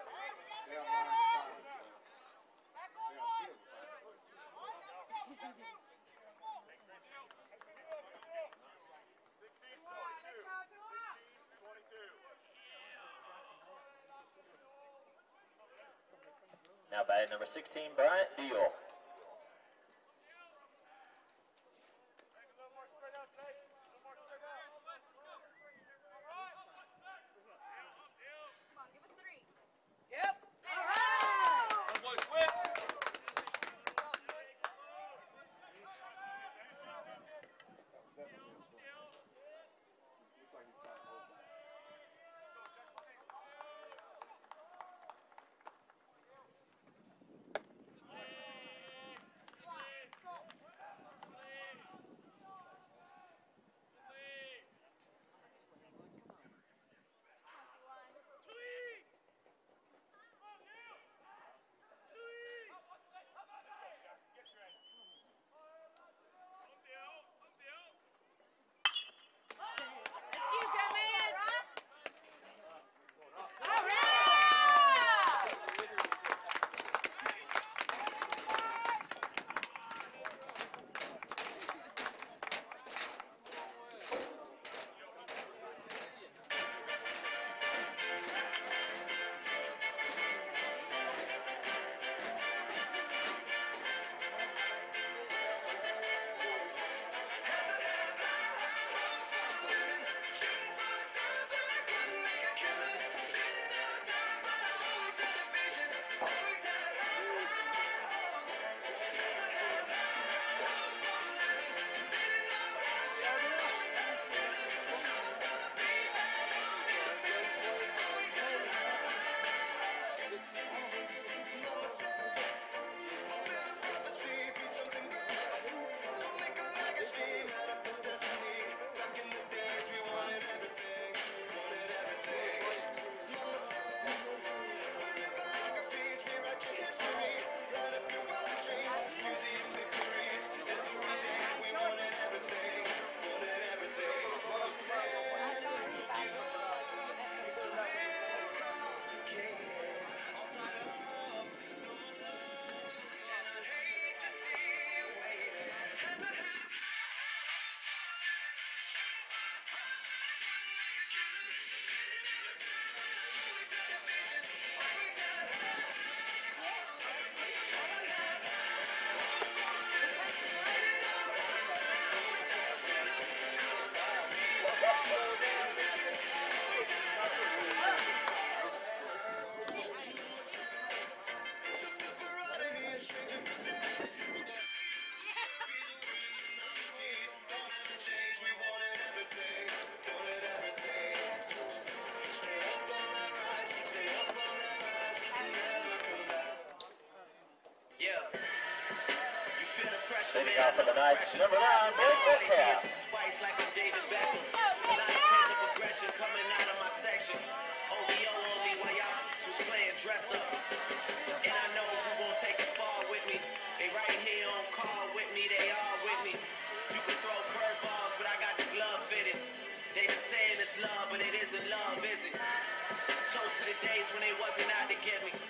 Speaker 1: Now batting number sixteen, Bryant Deal.
Speaker 6: Yep. All right.
Speaker 1: Leading off for the Knights, number nine, Blake Metcalf.
Speaker 4: Spice like I'm David Beckham. A lot of pent up aggression coming out of my section. O V O on me while y'all was playing dress up. And I know who won't take it far with me. They right here on call with me, they all with me. You can throw curveballs, but I got the glove fitted. They been saying it's love, but it isn't love, is it? Toast to the days when they wasn't out to get me.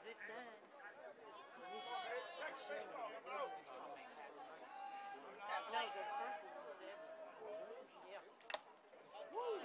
Speaker 2: No, the first one was seven. Yeah. Woo!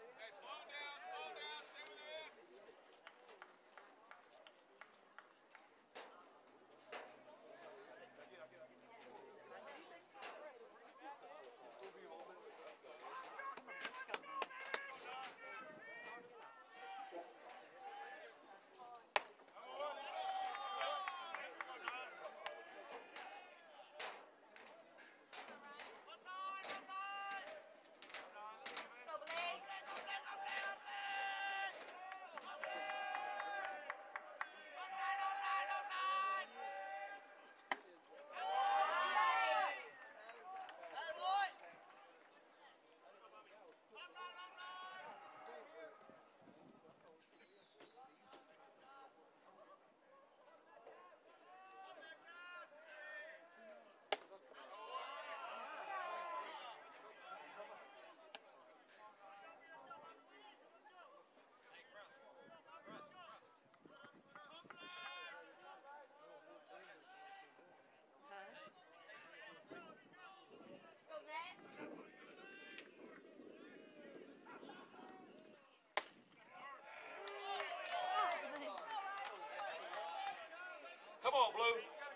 Speaker 5: Come on, Blue.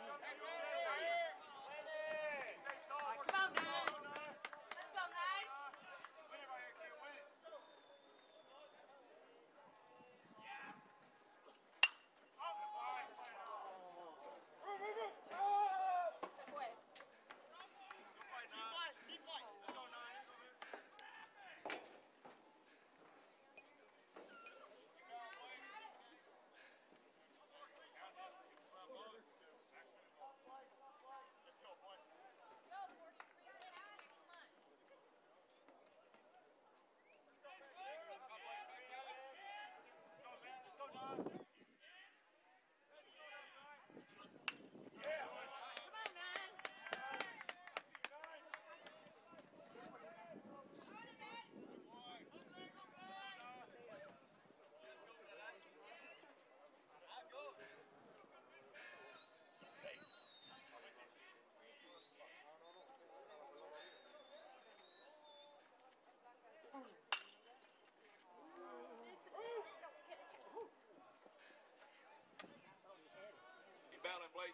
Speaker 2: Come on, Nine. Let's go, Nine.
Speaker 5: Keep battling, Blake.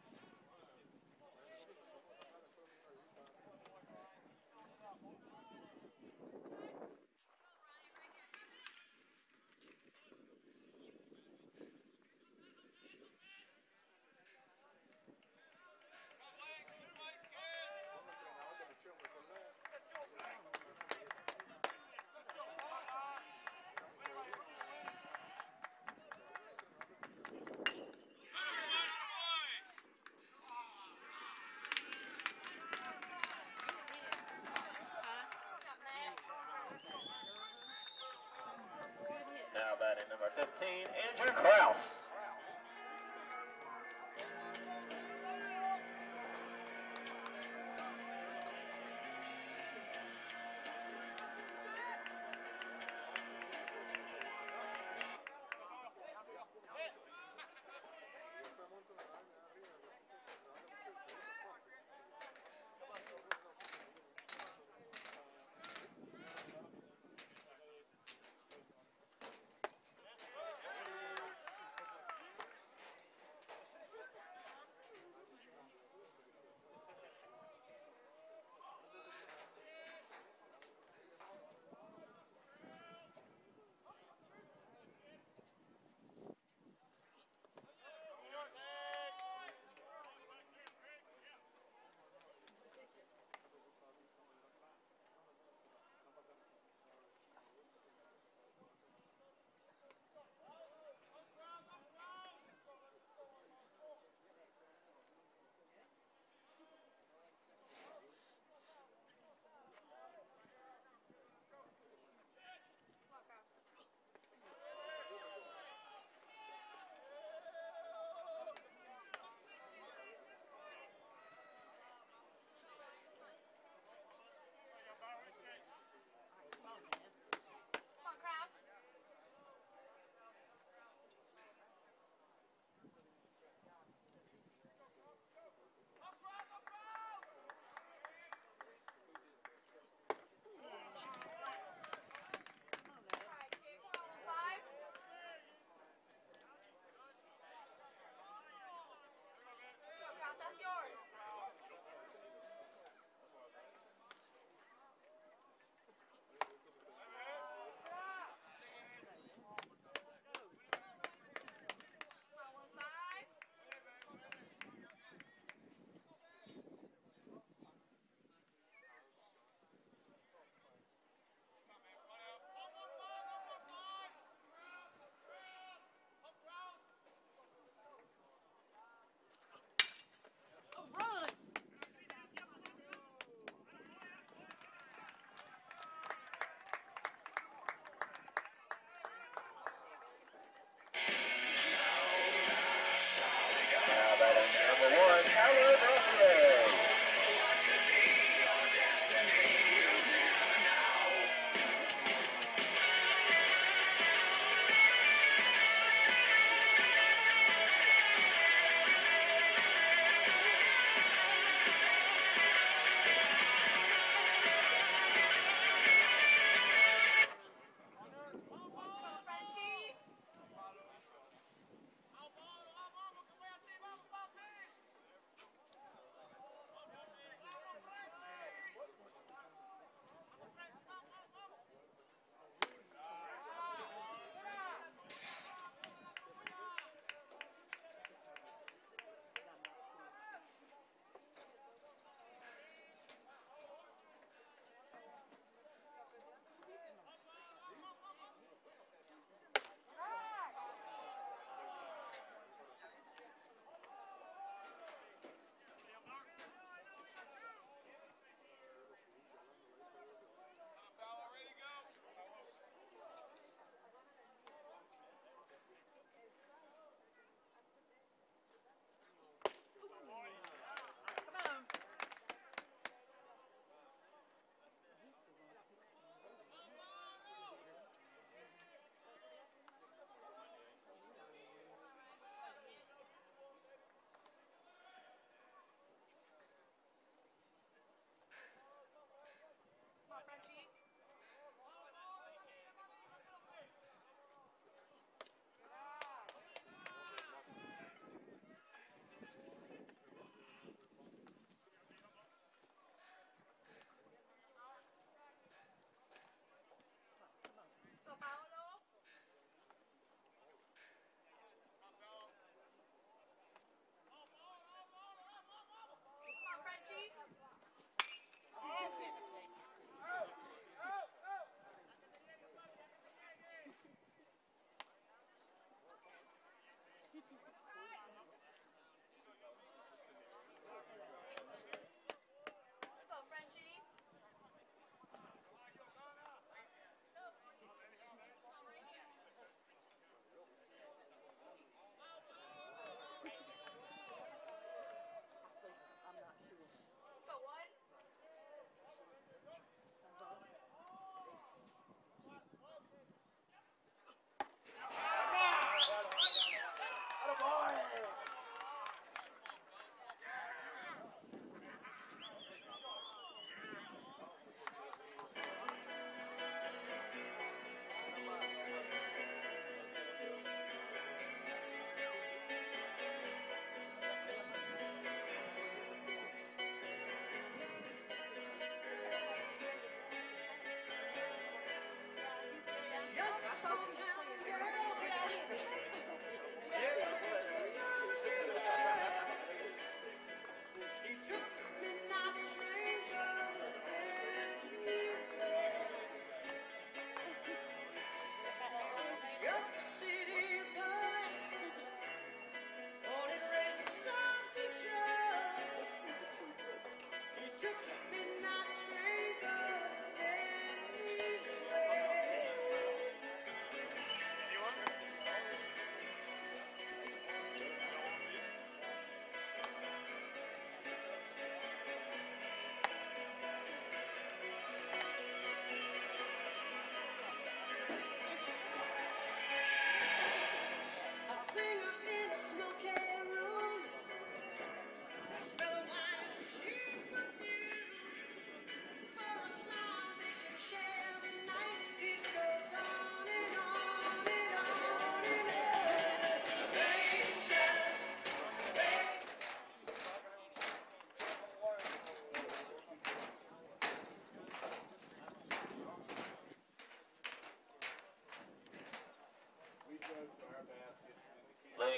Speaker 1: Now batting number fifteen, Andrew Kraus.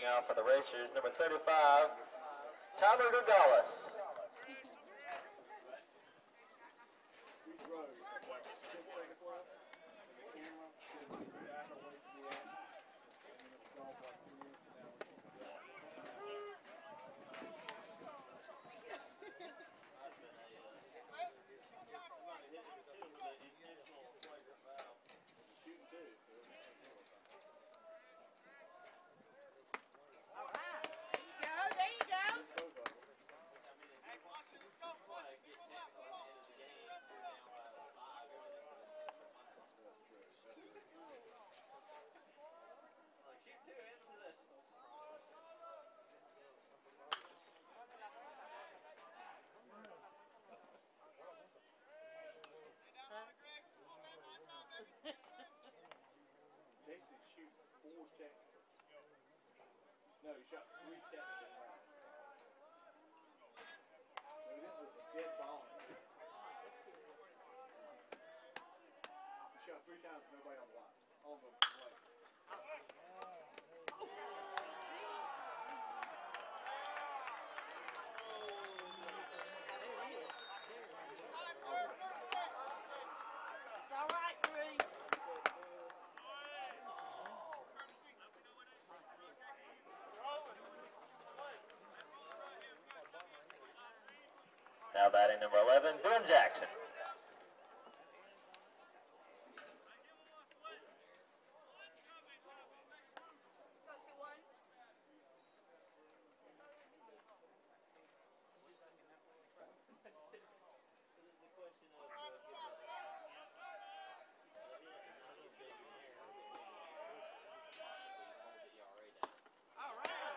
Speaker 1: Leading off for the Racers, number thirty-five, Tyler Douglas.
Speaker 6: All right. There you go. There you go.
Speaker 3: Jason shoots four technicals. No, he shot three technicals rounds. So this was a dead ball. He shot three times, nobody on the line. On the plate.
Speaker 6: It's all right, Bree.
Speaker 1: Now batting number eleven, Ben Jackson.
Speaker 6: All right.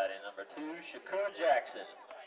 Speaker 1: Batting number two, Shakur Jackson.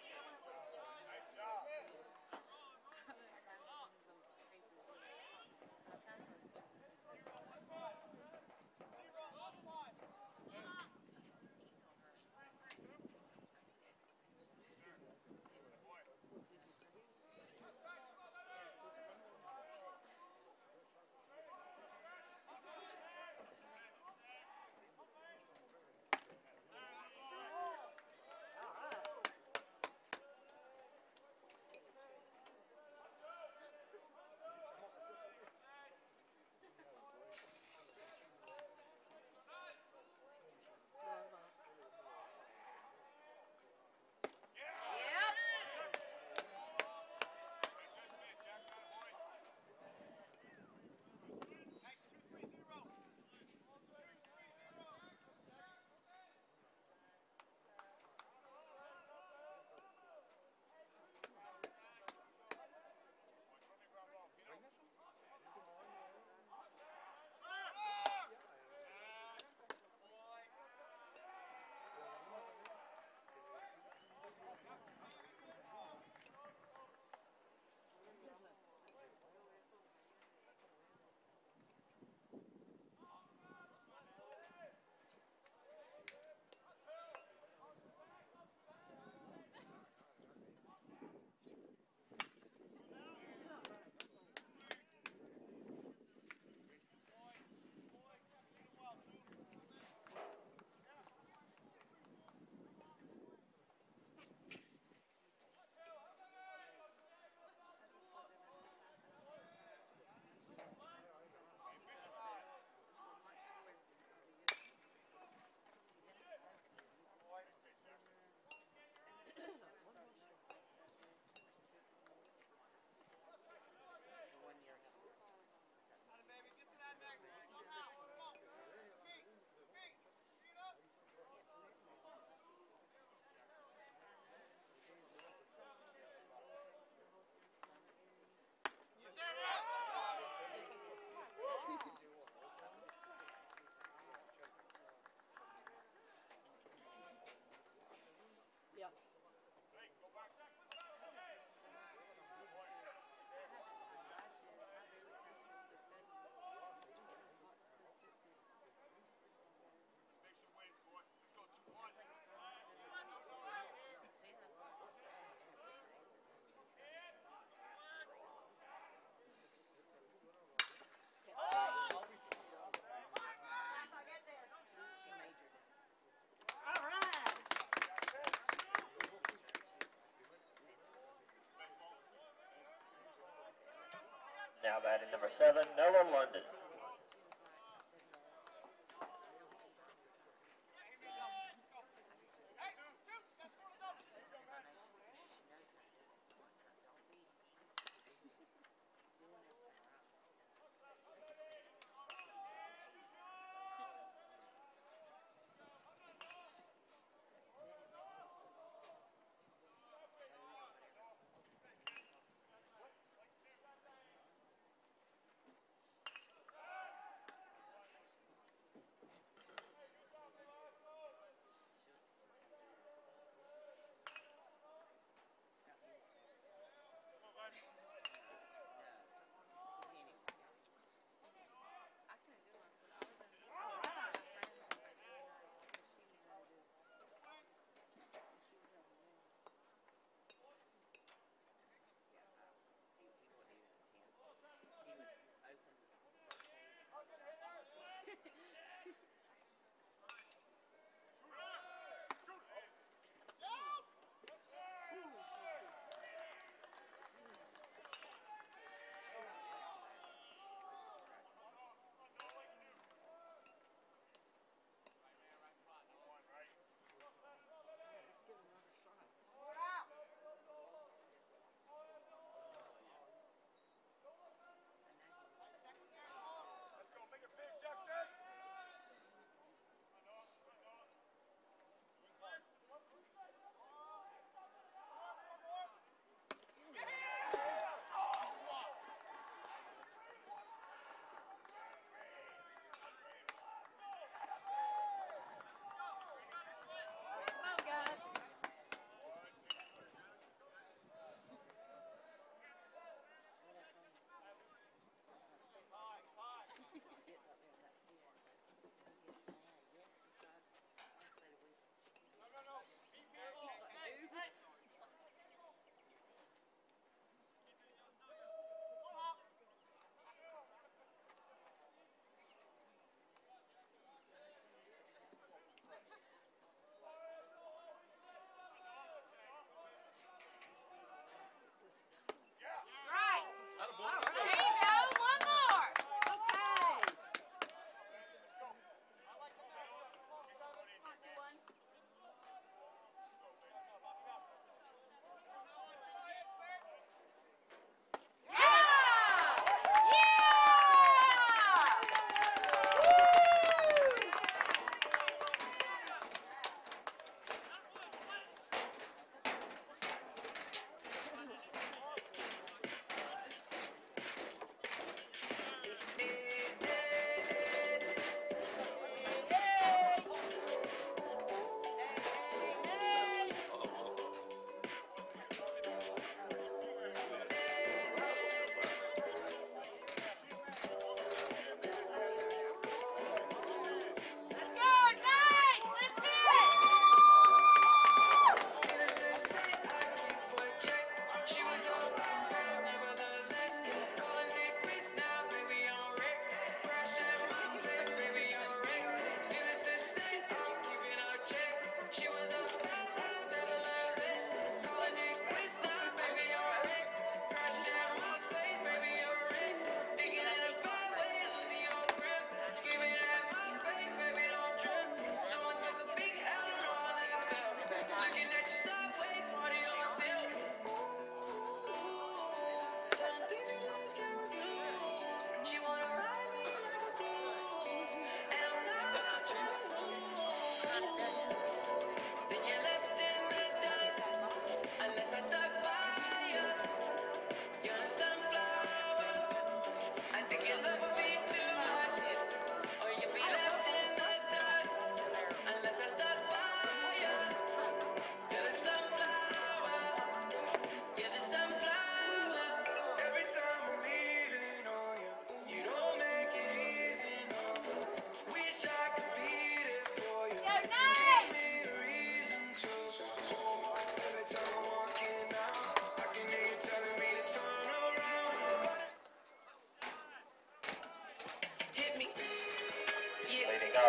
Speaker 1: Now batting number seven, Noah London.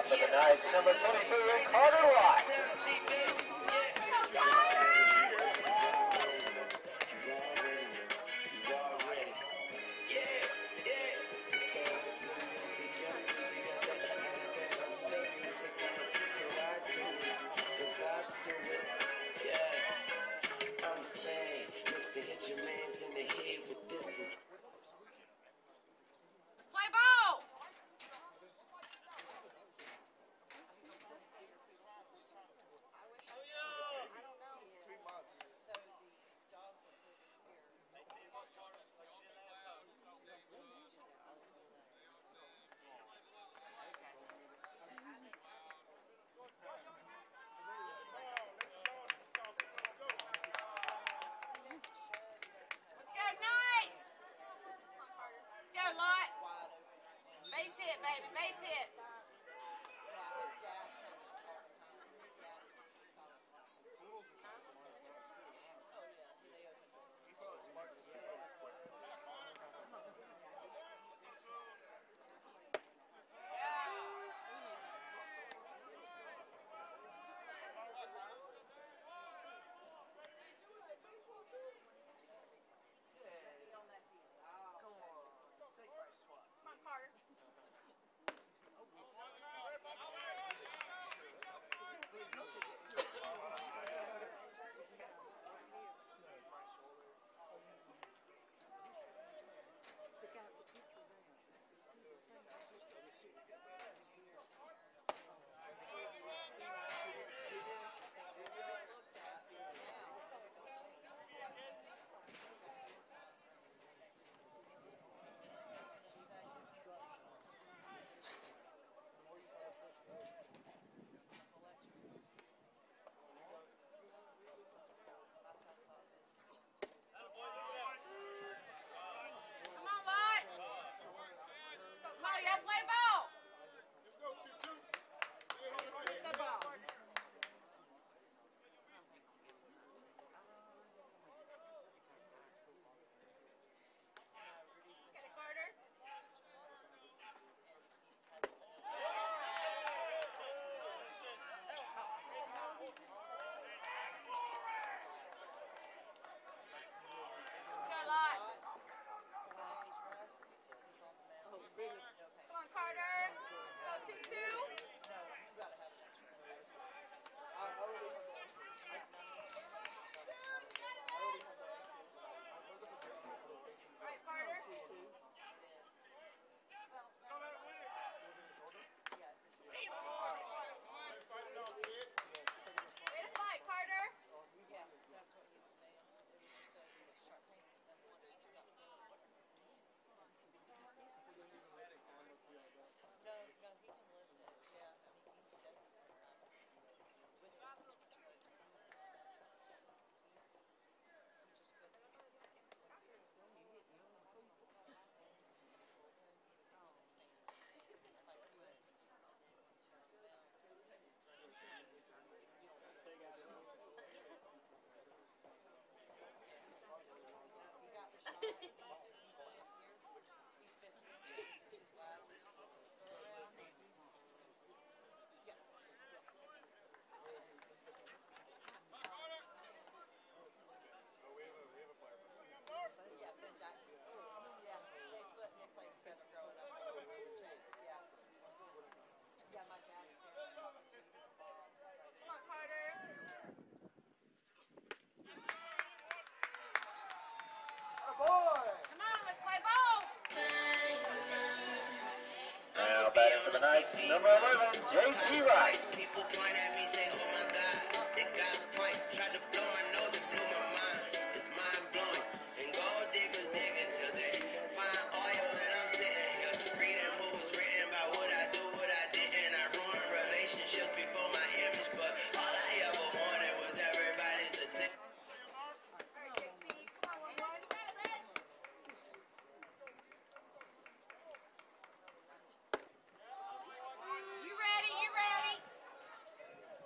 Speaker 1: off for the night, number twenty-two, Carter White.
Speaker 6: Play ball! Let's go, Knights! Let's go, Lot! Base hit, baby, base hit. Come on, Carter. Come on, Lot! Come on, y'all play ball! Good ball. Get it, Carter. Let's go, Lot. Come on, Carter. Go two two. All right, Carter. Way to fight, Carter. Come on, Carter.
Speaker 3: Boy!
Speaker 6: Come on, let's play ball.
Speaker 1: Now batting for the Knights, number eleven, J T Rice.
Speaker 4: People point at me, say, oh my God, they got a point. Tried to blow my nose, it blew my mind. It's mind blowing. And gold diggers dig until they find oil. And I'm sitting here reading what was written about what I do, what I did. And I ruined relationships before my image. But all I ever wanted was everybody's attention.
Speaker 6: All right, J T. Come on, one, one. You ready? You ready?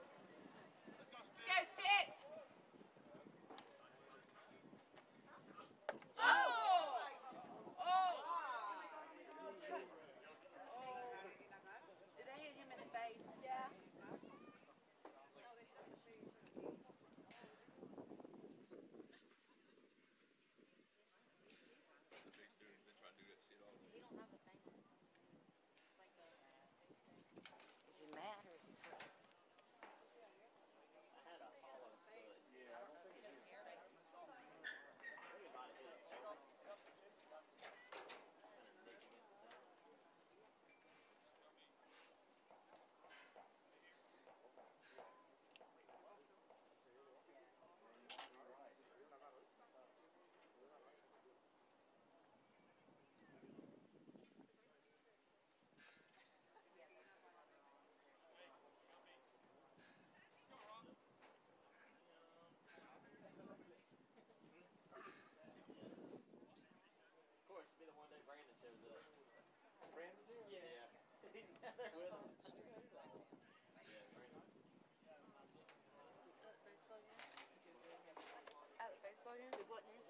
Speaker 6: At the baseball game?
Speaker 2: It wasn't in.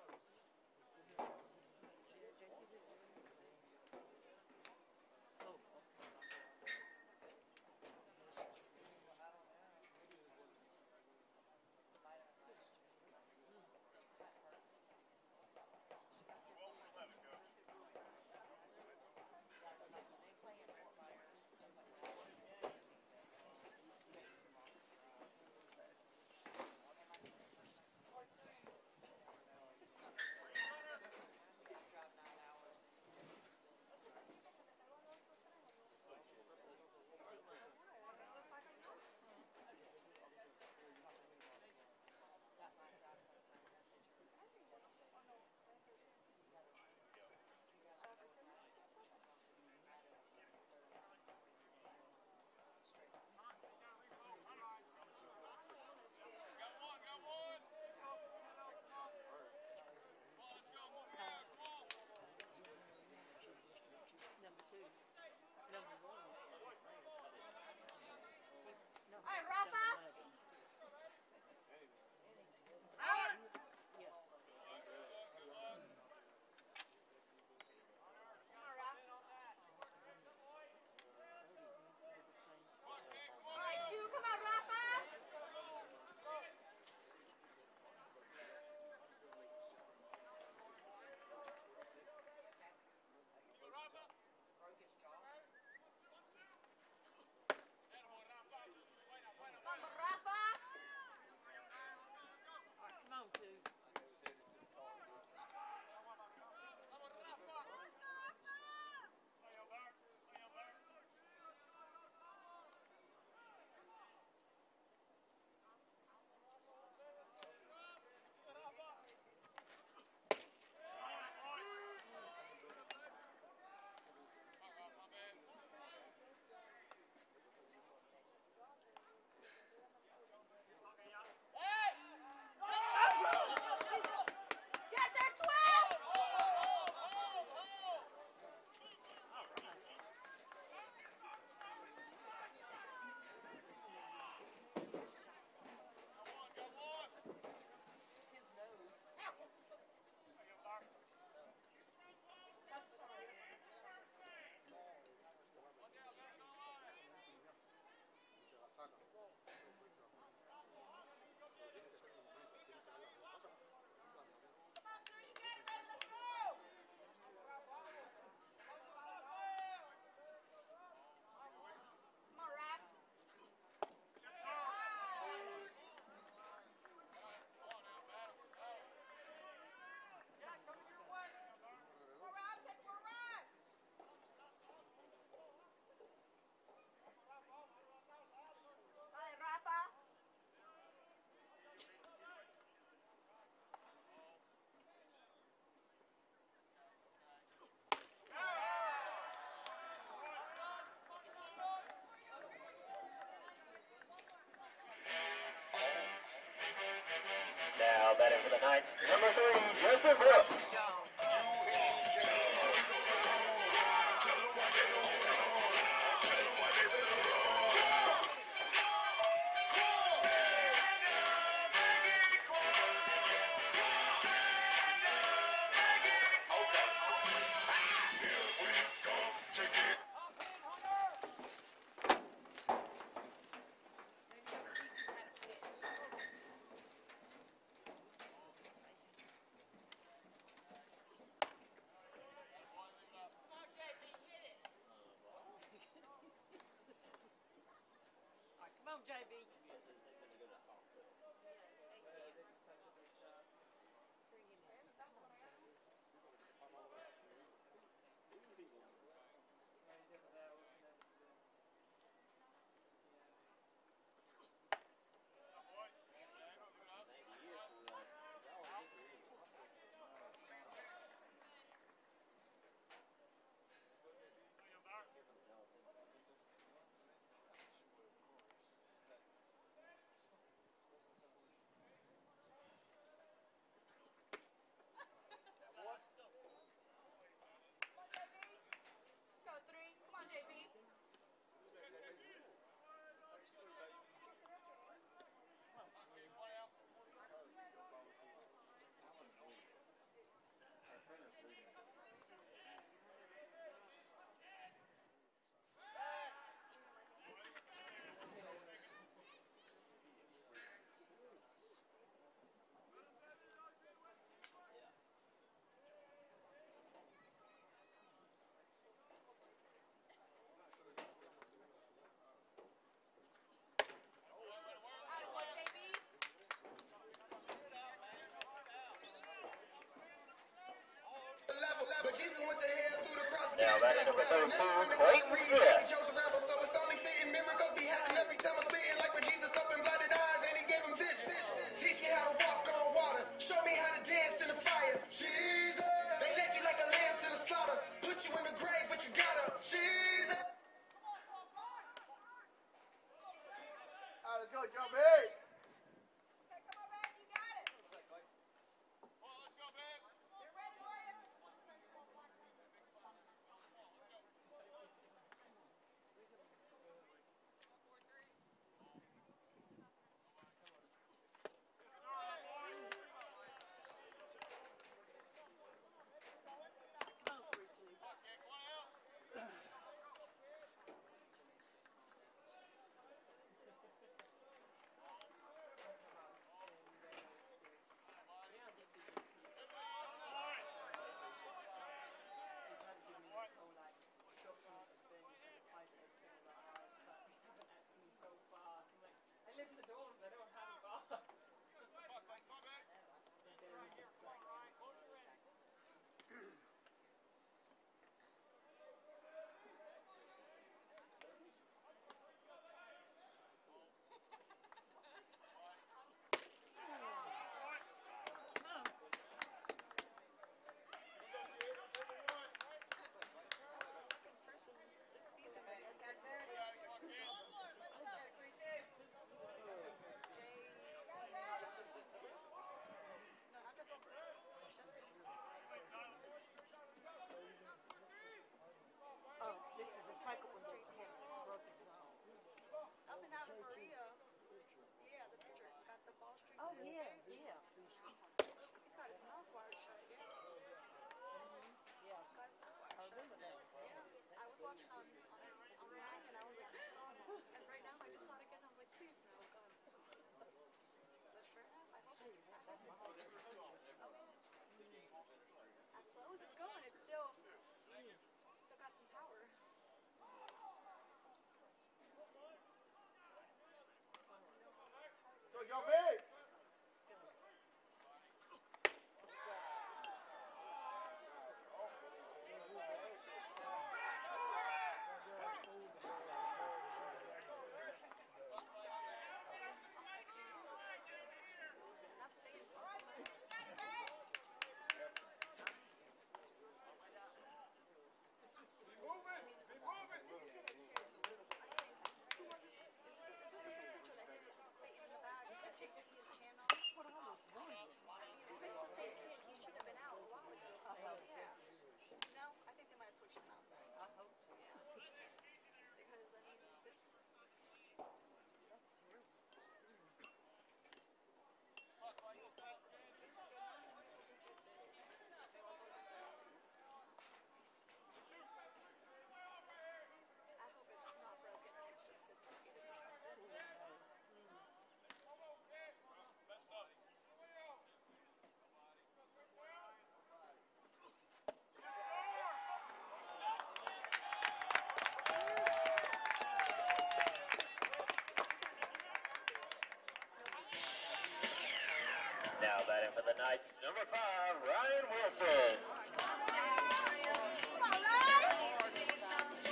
Speaker 6: Yeah, J C did.
Speaker 2: Oh. Number two. Number one was seventh grade. No,
Speaker 6: Hey, Rafa!
Speaker 2: eleven. Yeah.
Speaker 6: All right, two, come on, Rafa! Come on, Rafa!
Speaker 2: All right, come on, two.
Speaker 6: Get there, twelve! Come on, three, you get it, man, let's go! Come on, Raph. Go around, take four runs! Dale, Rafa.
Speaker 1: Now batting for the Knights, number three, Justin Brooks.
Speaker 4: Jesus went to hell through the cross.
Speaker 1: Now batting number thirteen, Clayton Smith.
Speaker 4: Chose a rebel, so it's only fitting. Miracles be happening every time I'm spitting. Like when Jesus opened blinded eyes and he gave him vision. Teach me how to walk on water. Show me how to dance in the fire. Jesus. They led you like a lamb to the slaughter. Put you in the grave, but you got up. Jesus.
Speaker 3: All right, let's go, jump in.
Speaker 6: Okay, come on back. You got it. They're ready for you.
Speaker 2: I live in the dorms. I don't have a bar. Oh, this is a cycle when J T broke his arm.
Speaker 7: Up and out of Maria. Yeah, the pitcher got the ball straight
Speaker 2: Oh,
Speaker 7: to his
Speaker 2: yeah,
Speaker 7: face.
Speaker 2: yeah.
Speaker 7: He's got his mouth wired shut again.
Speaker 2: Yeah.
Speaker 7: Got his mouth wired
Speaker 2: I
Speaker 7: shut.
Speaker 2: remember that.
Speaker 7: Yeah. I was watching on, on online and I was like, and right now I just saw it again. I was like, please no, God. But sure enough, I hope it's, I hope it's, oh yeah. As slow as it's going, it's still, still got some power.
Speaker 3: So jump in.
Speaker 7: Not saying something.
Speaker 3: Keep moving. Keep moving.
Speaker 7: This kid is here. I think, who was it? Is it, is this the same pitcher that hit Clayton in the back that J T is the hand on?
Speaker 2: What I was doing.
Speaker 7: If it's the same kid, he should have been out a while ago. Yeah. No, I think they might have switched him out then.
Speaker 2: I hope so.
Speaker 7: Yeah. Because, I mean, this...
Speaker 2: That's terrible.
Speaker 7: I hope it's not broken and it's just dislocated or something.
Speaker 1: Now batting for the Knights, number five, Ryan Wilson.
Speaker 6: Come on, Lane.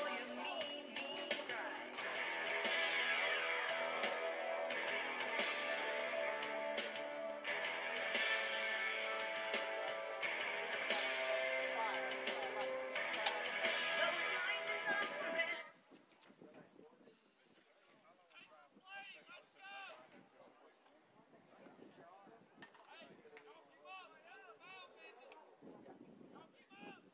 Speaker 3: Let's go.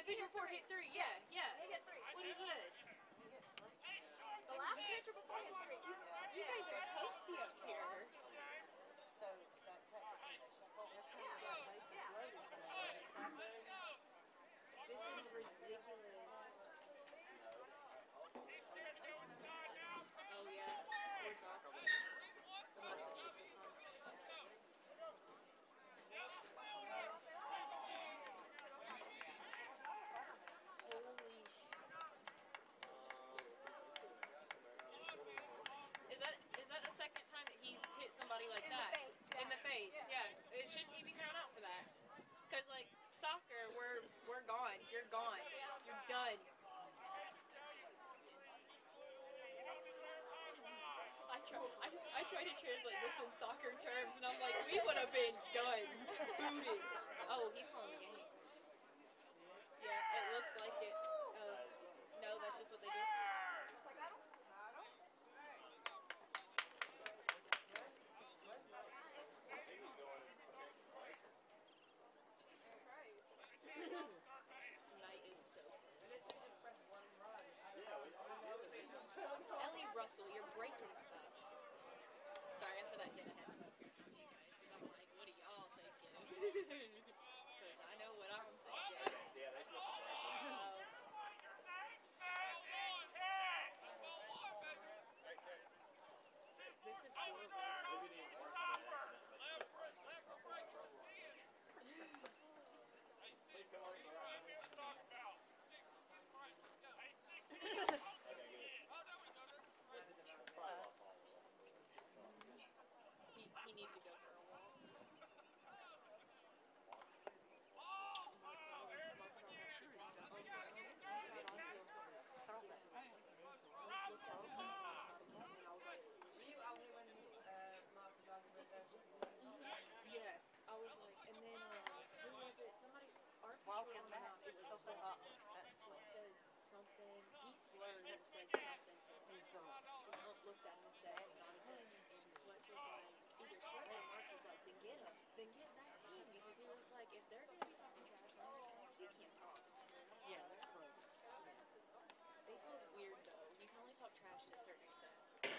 Speaker 8: pitcher before hit three. Yeah, yeah.
Speaker 7: He hit three.
Speaker 8: What is this?
Speaker 7: The last pitcher before hit three.
Speaker 8: You guys are toasty up here.
Speaker 6: So that technically they shuffle.
Speaker 2: That's how we got bases loaded for that.
Speaker 8: This is ridiculous. Oh yeah. Where's Doc? Unless it's just a song. Holy sh- Is that is that the second time that he's hit somebody like
Speaker 7: In the
Speaker 8: that?
Speaker 7: face,
Speaker 8: In the
Speaker 7: yeah.
Speaker 8: face,
Speaker 7: Yeah.
Speaker 8: yeah. It shouldn't he be thrown out for that? Cause like soccer, we're we're gone. You're gone. You're done. I try I, I try to translate this in soccer terms, and I'm like, we would have been done, booted. Oh, he's calling the game. Yeah, it looks like it. Uh, no, that's just what they do.
Speaker 7: Just like that.
Speaker 8: Night is so Ellie Russell, you're breaking stuff. Sorry, after that hit, I had to talk here talk to you guys because I'm like, what are y'all thinking? Because I know what I'm thinking. Uh, this is horrible. He, he needed to go for a walk. Yeah, I was like, and then um, who was it? Somebody, our pitcher was on the mound. It was Sweat. Sweat said something. He slurred and said something to him. He looked looked at him and said, Jonathan. And Sweat was like, either Sweat or Mark was like, then get him. Then get that team. Because he was like, if they're going to be talking trash to Anderson, he can't talk.
Speaker 2: Yeah, that's crazy.
Speaker 8: Baseball's weird though. You can only talk trash to a certain extent.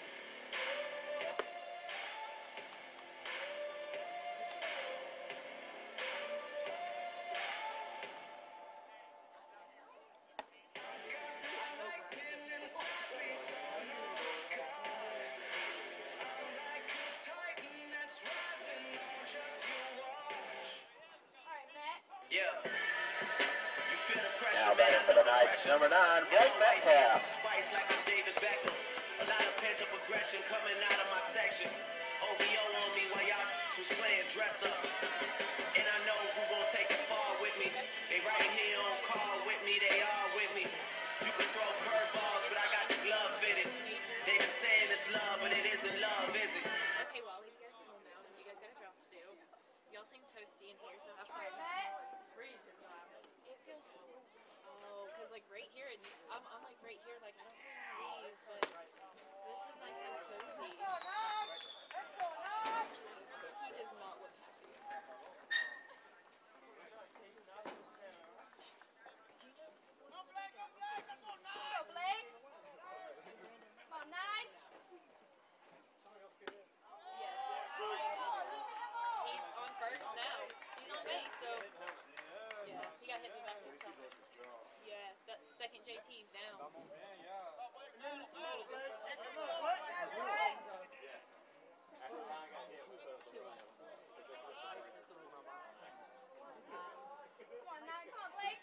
Speaker 7: Alright, Matt.
Speaker 4: Yeah. You feel the pressure,
Speaker 1: Now
Speaker 4: man.
Speaker 1: batting for the Knights, number nine, Blake Metcalf.
Speaker 4: Spice like I'm David Beckham. A lot of pent-up aggression coming out of my section. O V O on me while y'all was playing dress up. And I know who gon' take it far with me. They right here on call with me, they all with me. You can throw curveballs, but I got the glove fitted. They been saying it's love, but it isn't love, is it?
Speaker 8: Okay, well, I'll leave you guys alone now because you guys got a job to do. Y'all seem toasty in here, so have fun.
Speaker 7: Alright, Matt.
Speaker 8: It feels so. Oh, because like right here, and I'm, I'm like right here, like I don't really want to leave, but this is nice and cozy. He does not look happy. Do you know?
Speaker 7: Go, Blake. Come on, nine.
Speaker 8: Yes. He's on first now. He's on base, so yeah, he got hit in the back of himself. Yeah, that second J T's down.
Speaker 7: Come on, nine. Come on, Blake.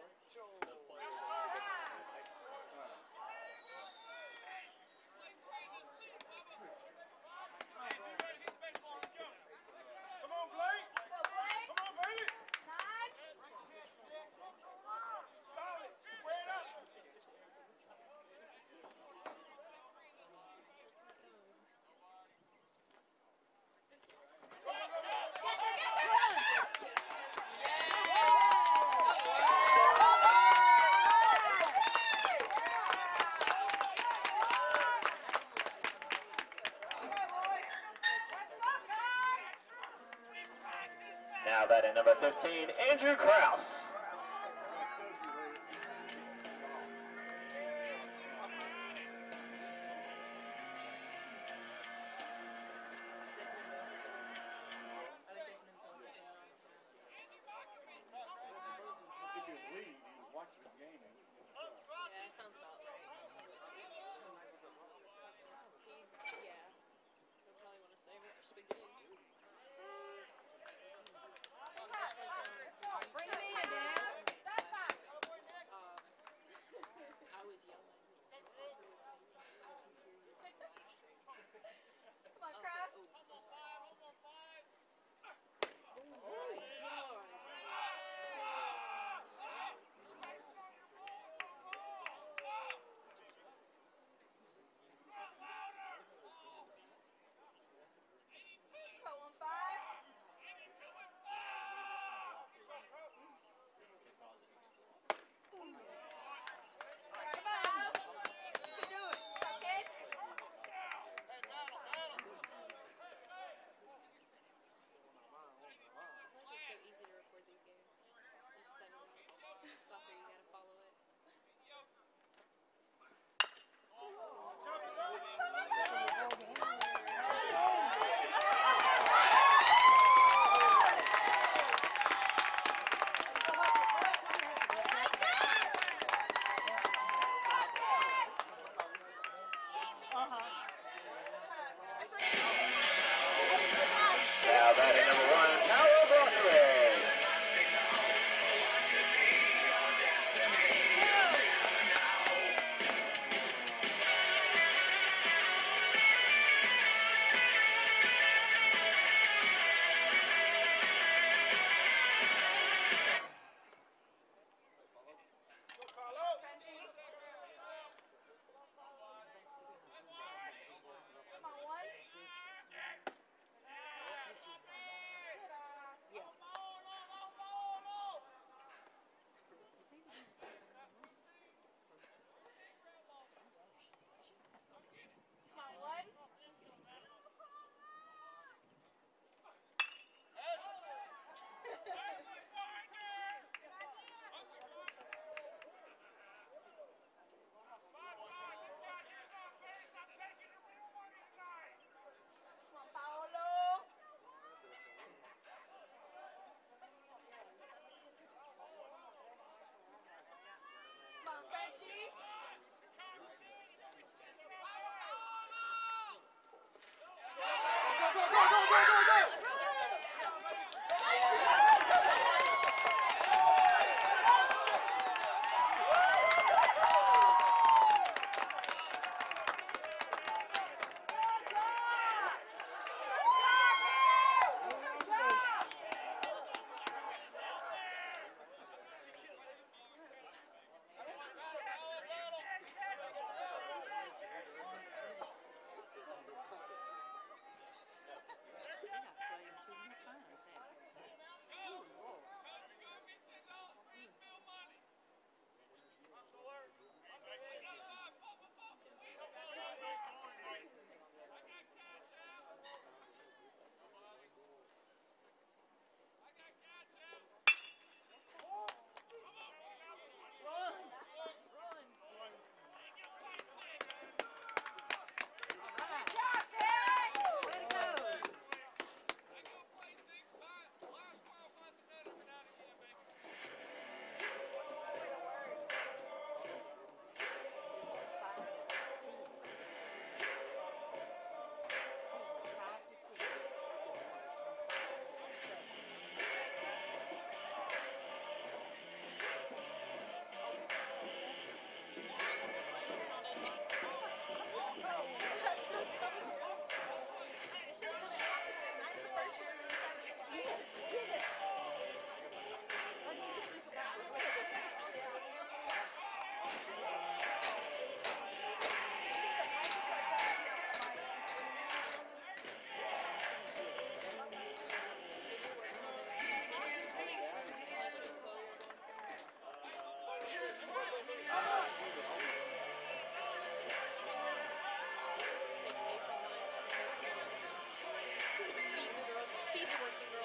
Speaker 3: Come on, Blake.
Speaker 7: Go, Blake.
Speaker 3: Come on, baby.
Speaker 7: Nine.
Speaker 3: Solid. Square it up.
Speaker 1: Now batting number fifteen, Andrew Krause.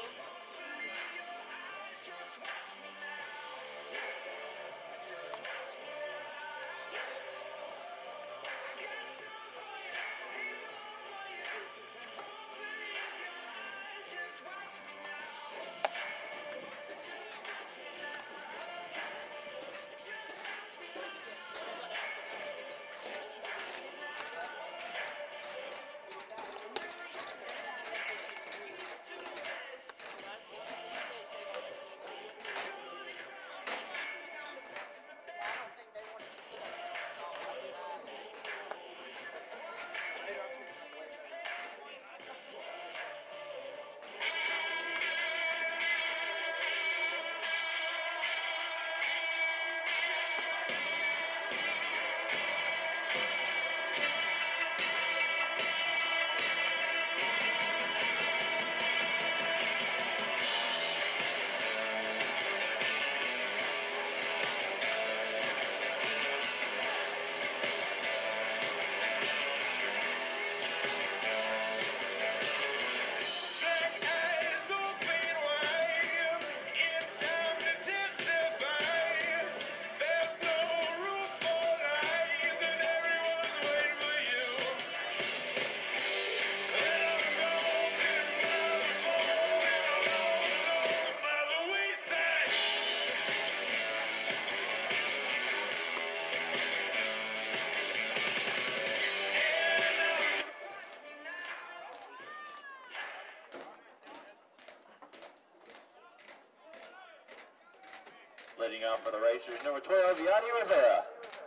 Speaker 1: Leading off for the Racers, number twelve, Yanni Rivera.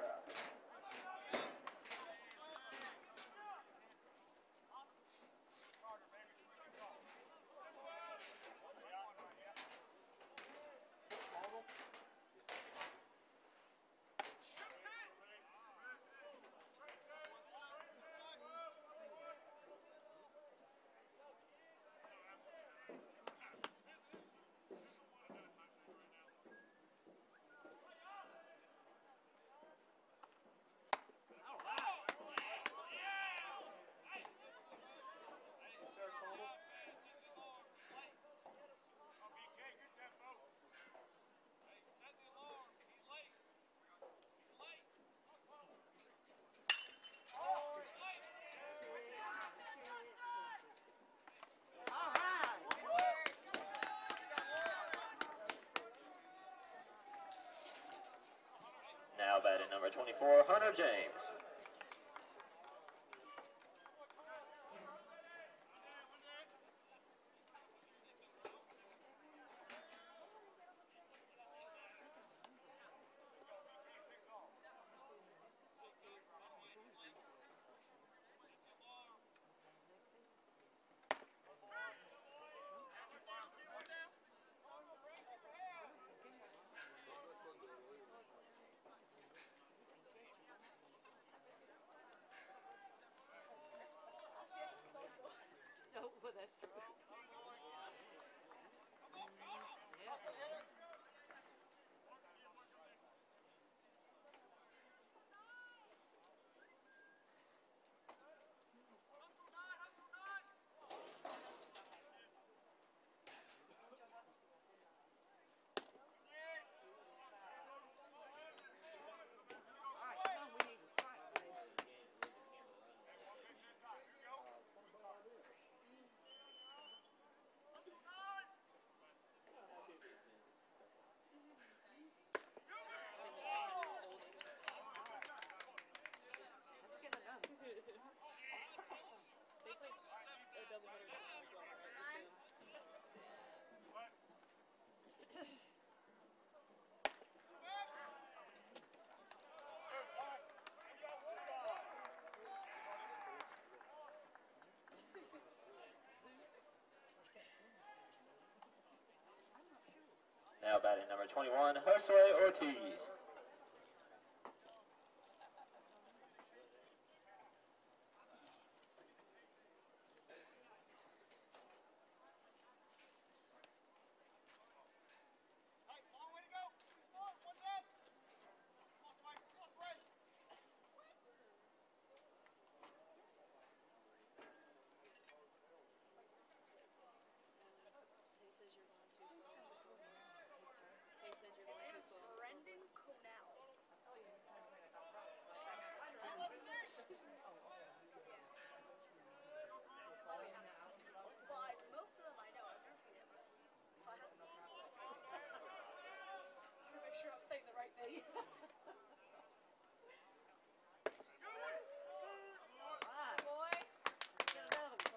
Speaker 1: Now batting number twenty-four, Hunter James.
Speaker 2: Oh, well, that's true.
Speaker 8: They played a doubleheader tonight as well, right? With them.
Speaker 1: Now batting number twenty-one, Josue Ortiz.
Speaker 8: They
Speaker 2: Oh, yeah. All right.
Speaker 8: Boy.
Speaker 2: Get another one.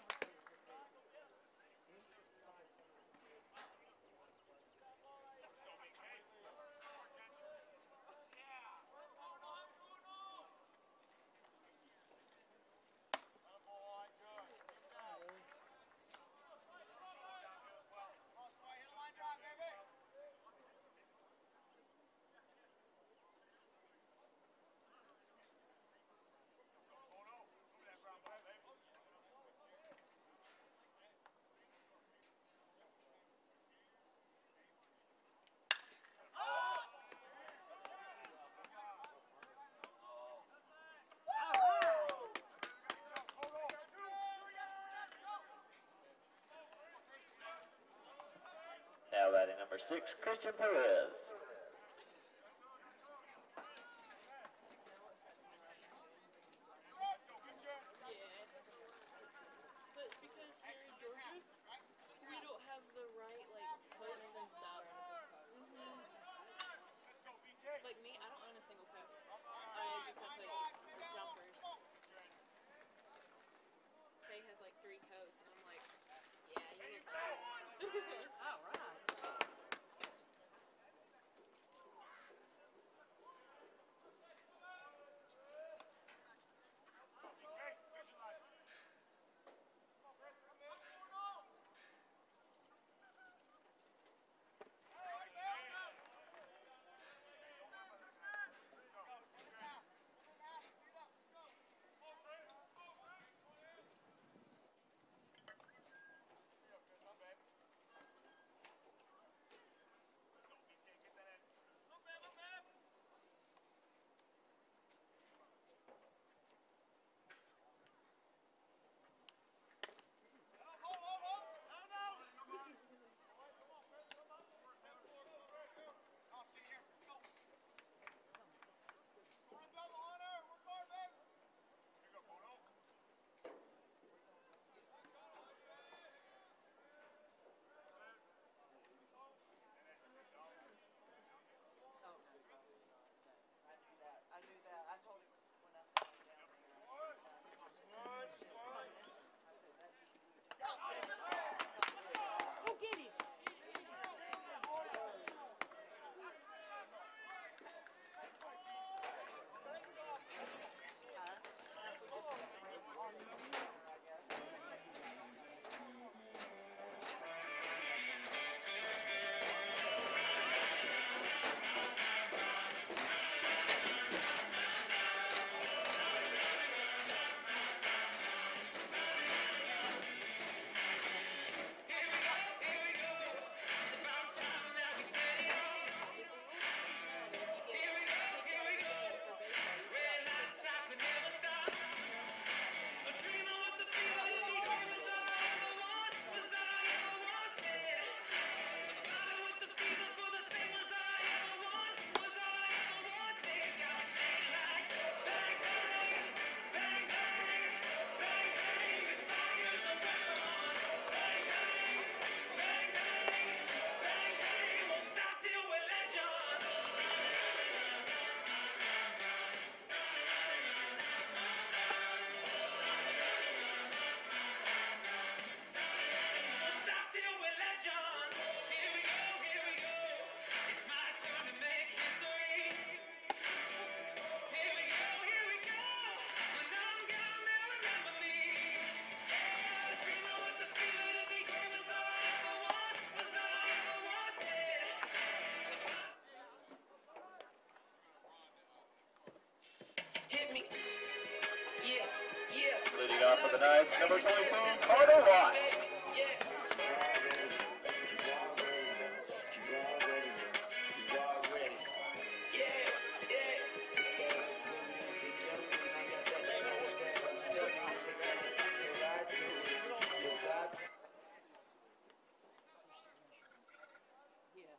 Speaker 1: Now batting number six, Christian Perez.
Speaker 8: Yeah. But because here in Georgia, we don't have the right, like, coats and stuff. Mm-hmm. Like me, I don't own a single coat. I just have hoodies or jumpers. Faye has like three coats, and I'm like, yeah, you look like one.
Speaker 2: All right.
Speaker 6: Oh, no, probably not. No, I knew that. I knew that. I told him when I saw him down there. I said, no, he just said, "Chip." I said, that just blew his
Speaker 2: Go get him.
Speaker 1: Leading off for the Knights, number twenty-two, Carter Watt.
Speaker 2: Yeah.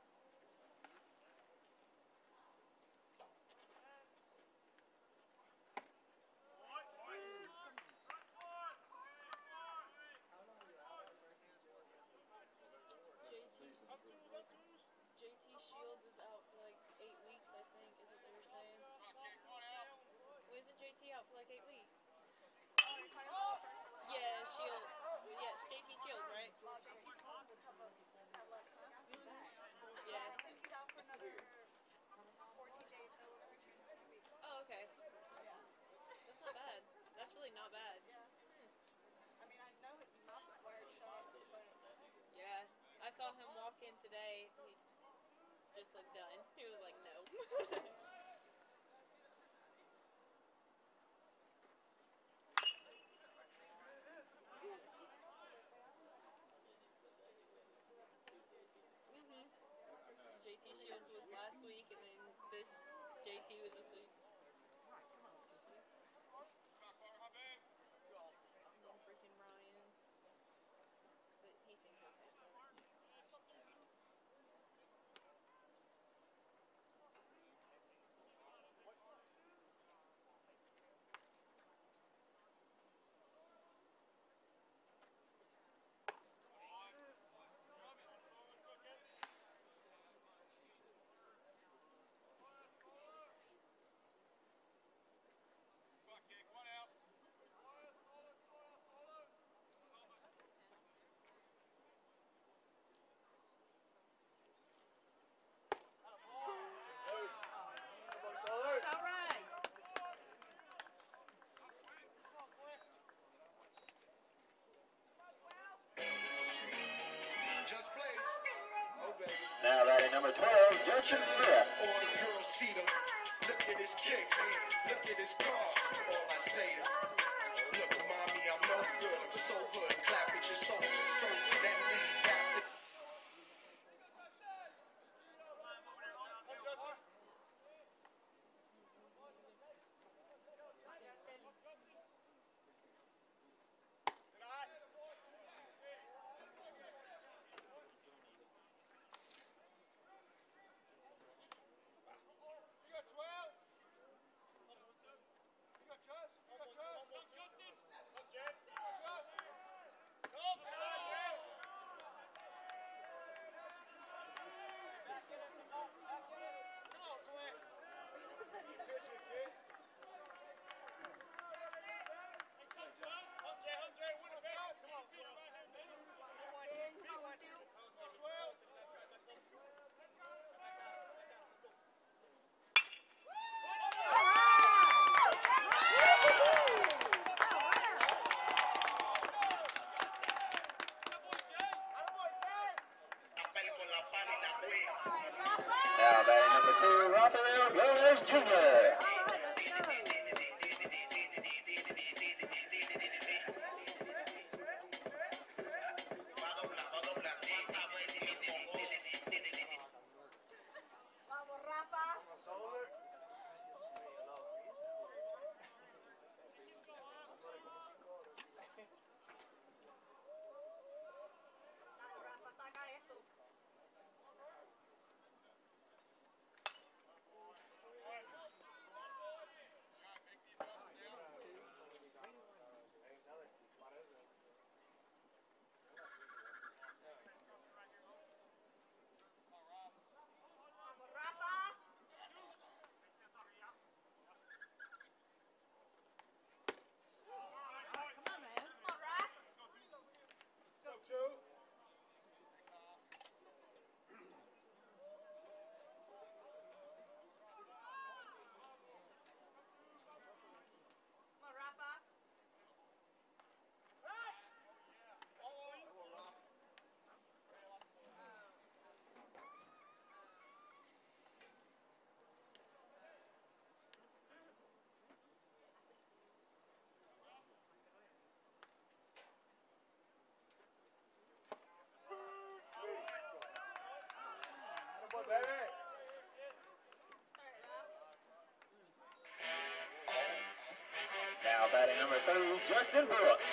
Speaker 8: J T J T Shields is out for like eight weeks, I think, like eight weeks.
Speaker 7: Oh, you're talking about the first one?
Speaker 8: Yeah, Shield. Yeah, J T Shields, right?
Speaker 7: Well, J T's home. Have a bad luck, huh?
Speaker 8: Yeah.
Speaker 7: Yeah, I think he's out for another fourteen days or two two weeks.
Speaker 8: Oh, okay.
Speaker 7: So yeah.
Speaker 8: That's not bad. That's really not bad.
Speaker 7: Yeah. I mean, I know his mouth is wired shut, but
Speaker 8: Yeah. I saw him walk in today. He just looked done. He was like, no. Mhm. J T Shields was last week, and then this J T was this week. And then freaking Ryan. But he seems okay, so.
Speaker 2: It's all right.
Speaker 4: Just Blaze. Oh, baby.
Speaker 1: Now batting number twelve, Justin Smith.
Speaker 4: All the girls see them. Look at his kicks. Look at his car. All I say is, look, mommy, I'm no good. I'm so hood. Clap at your soldiers. So then leave after.
Speaker 7: Justin, come on, one, two.
Speaker 1: Now batting number two, Rafael Gomez Junior
Speaker 7: Vamos, Rafa.
Speaker 3: Solar.
Speaker 7: Dale, Rafa, saca eso. Vamos, Rafa.
Speaker 2: Come on, man.
Speaker 7: Come on, Raph. Come on, Rafa.
Speaker 3: Come on, baby.
Speaker 7: All right, Raph.
Speaker 1: Now batting number three, Justin Brooks.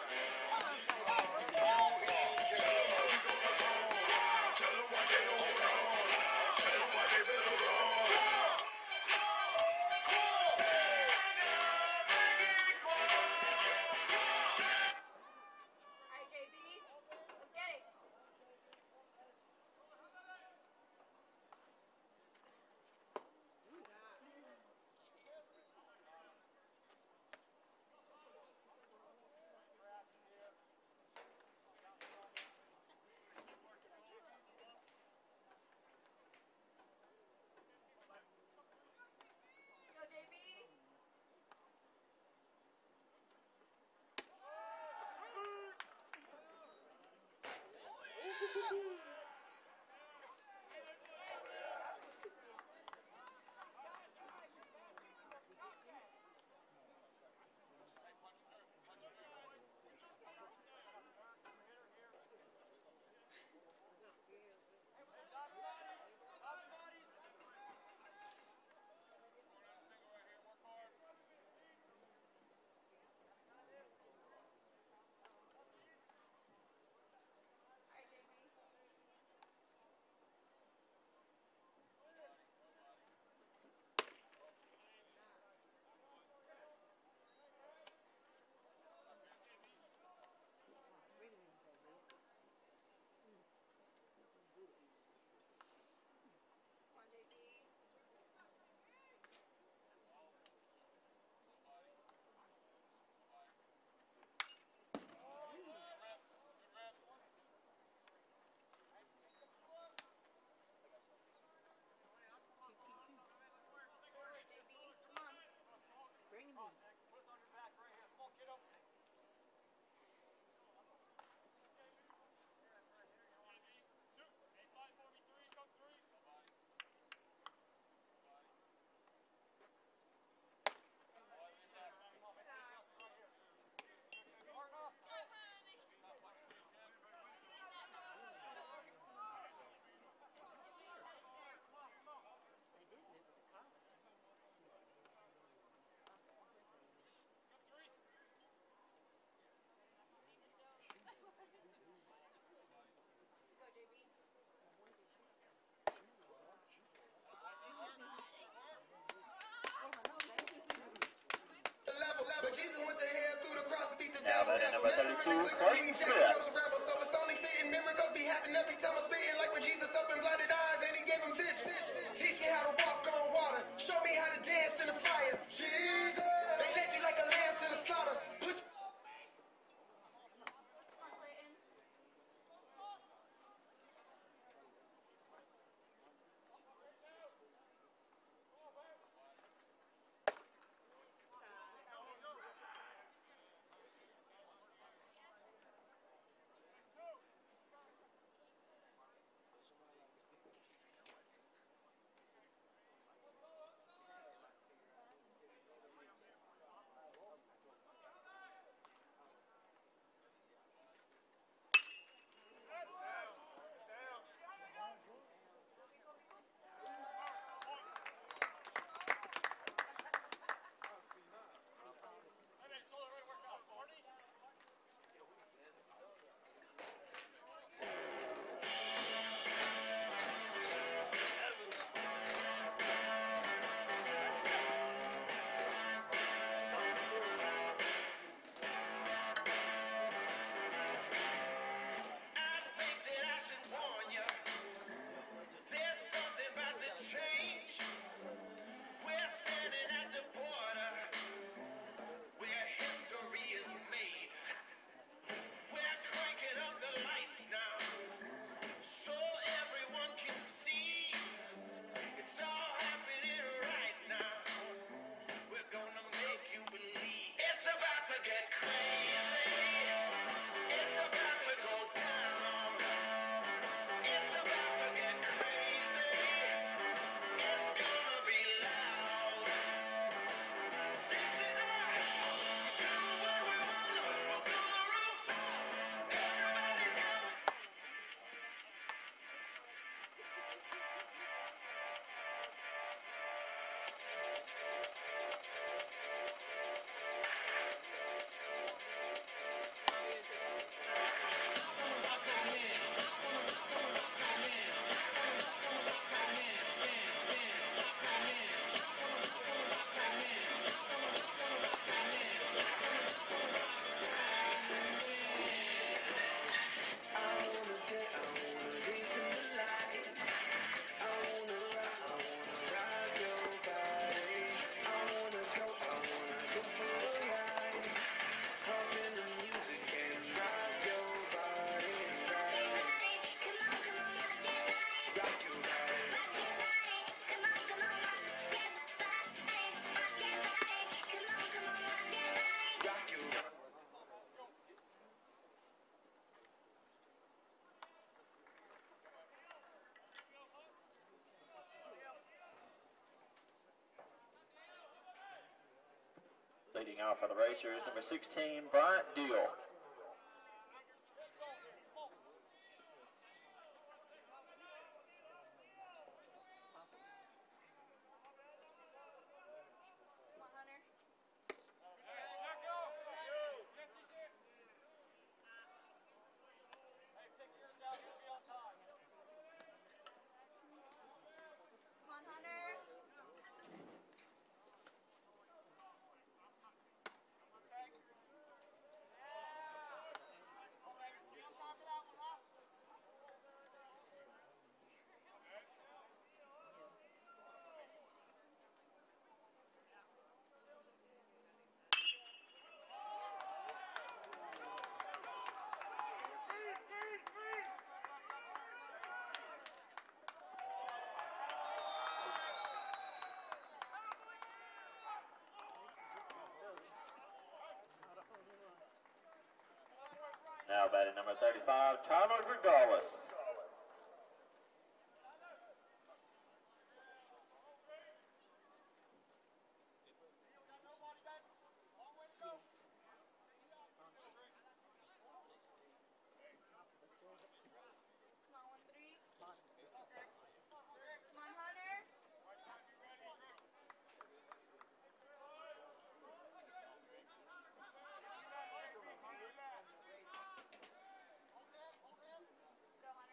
Speaker 7: All right, J B. Let's get it.
Speaker 1: to Clayton Smith.
Speaker 4: So it's only fitting miracles be happening every time I'm spitting, like when Jesus opened blinded eyes and he gave him vision. Teach me how to walk on water, show me how to dance in the fire. Jesus, they led you like a lamb to the slaughter. Put
Speaker 7: Come on, Clayton.
Speaker 4: I think that I should warn you. There's something about to change. We're standing at the border where history is made. We're cranking up the lights now so everyone can see. It's all happening right now. We're gonna make you believe. It's about to get crazy. It's about to go down. It's about to get crazy. It's gonna be loud. This is our house. We do what we wanna. We'll blow the roof off. Everybody's coming.
Speaker 1: Leading off for the Racers, number sixteen, Bryant Deal.
Speaker 7: Come on, Hunter. Come on, Hunter.
Speaker 1: Now batting number thirty-five, Tyler Gregalis.
Speaker 7: Come on, one, three. Come on, Hunter. Let's go, Hunter.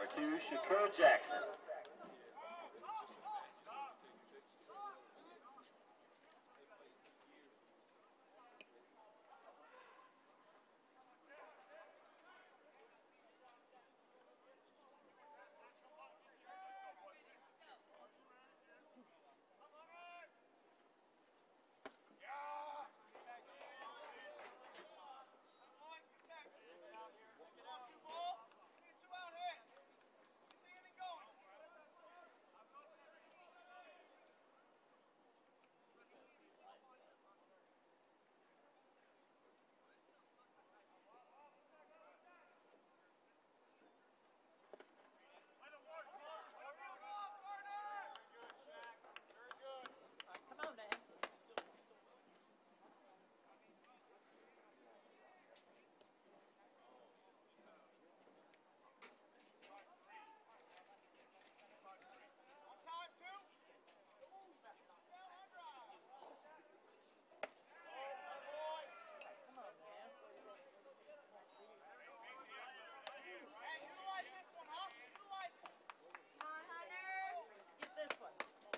Speaker 1: two, Shakur Jackson.
Speaker 2: Come on now. Come on now.
Speaker 6: Come on, Hunter.
Speaker 2: Let's get this one.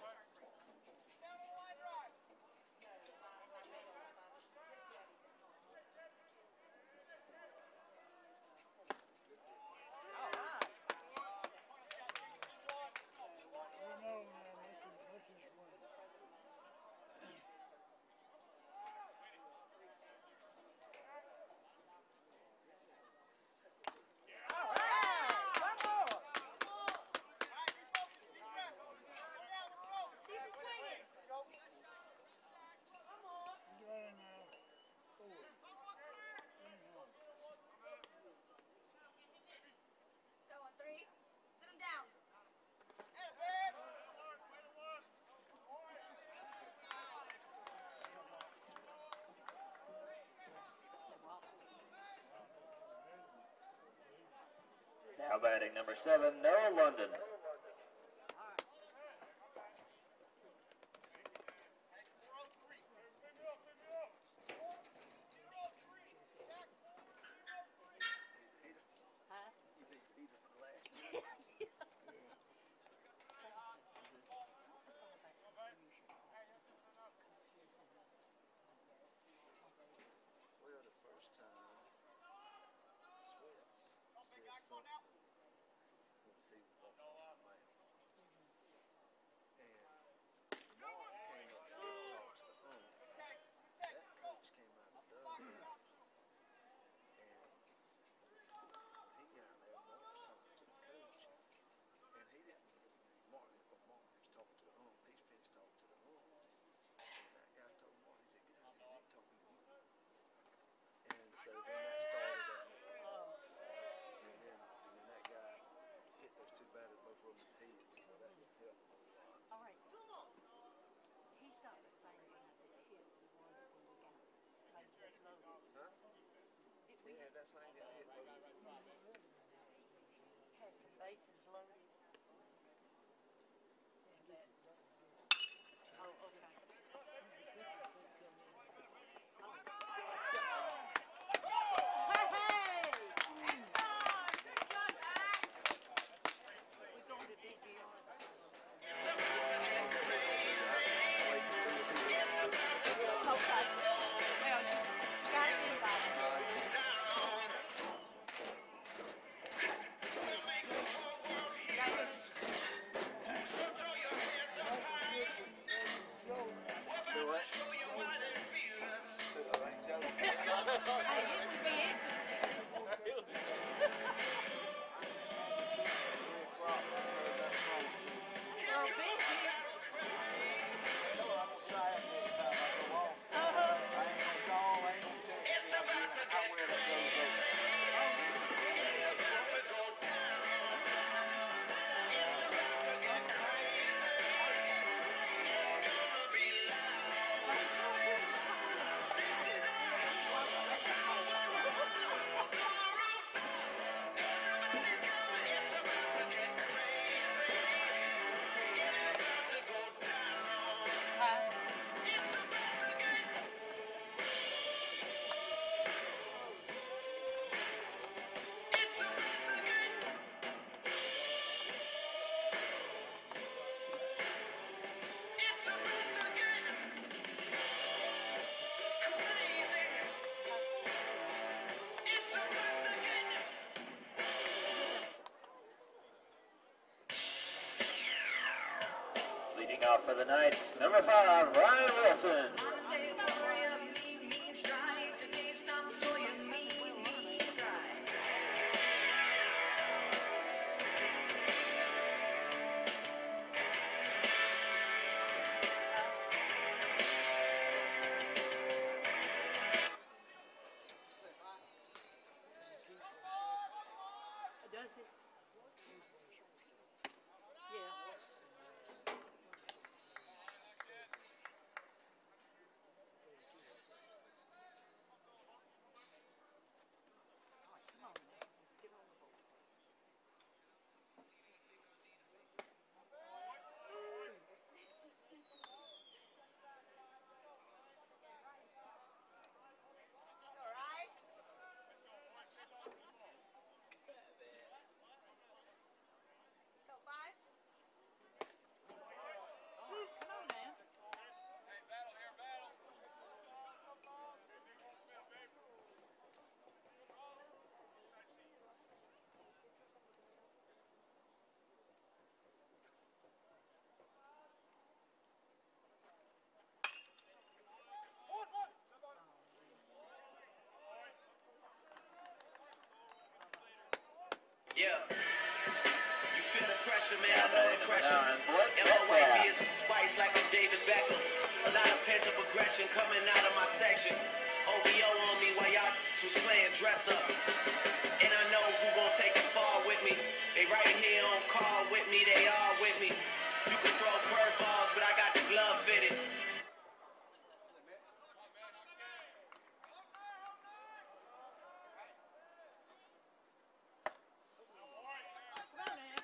Speaker 2: All right. All right. One more.
Speaker 6: Keep it swinging. Let's go on three. Sit him down.
Speaker 1: Now batting number seven, Noah London.
Speaker 2: Huh?
Speaker 3: You beat Peter for the last. Well, the first time, Sweats said something when he was walking off the mound. And Mark came up to go talk to the owner. That coach came out of the dugout. And when he got there, Mark was talking to the coach. And he didn't, Mark, or Mark was talking to the owner. He finished talking to the owner. And that guy told Mark, he said, get out here, he ain't talking to you. And so then that started up.
Speaker 2: Oh.
Speaker 3: And then, and then that guy hit those two batters, both of them in the head. So that didn't help a whole lot.
Speaker 2: All right. He's not the same guy that hit the ones when we got bases loaded.
Speaker 3: Huh?
Speaker 2: Did we
Speaker 3: Yeah, that same guy hit both of them.
Speaker 2: had some bases loaded? And that. Oh, okay. Hey! Good job, Zach! We're going to D G R. Okay. Well, you got anybody.
Speaker 1: Leading off for the Knights, number five, Ryan Wilson.
Speaker 2: Does it? Yeah. Come on, man. Let's get on the board. Come on now.
Speaker 4: Yeah. You feel the pressure, man. I know the pressure. And my wifey is a spice like a David Beckham. A lot of pent-up aggression coming out of my section. O B O on me while y'all was playing dress up. And I know who gon' take it far with me. They right here on call with me. They all with me. You can throw curveballs, but I got the glove fitted.
Speaker 2: Come on now.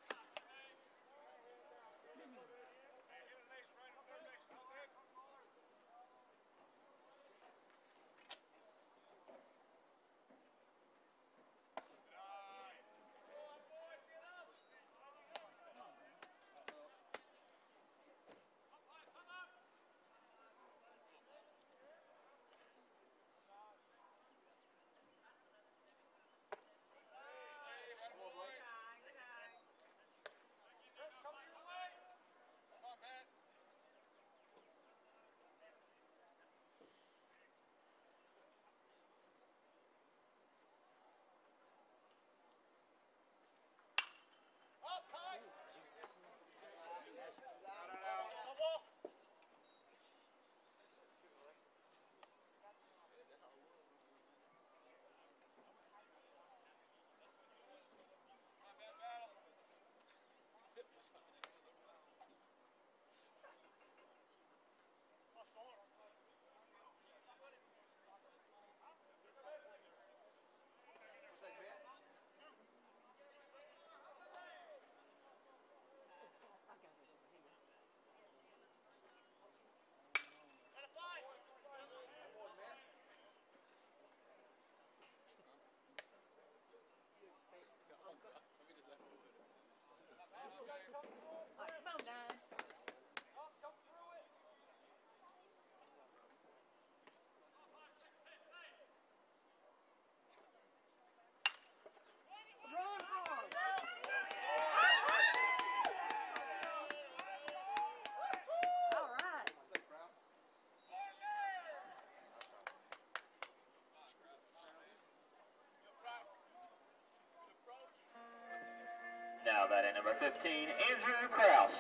Speaker 2: I got it over here. You expect Uncle? All right, come on, Don. Run hard. All right.
Speaker 1: Now batting number fifteen, Andrew Kraus.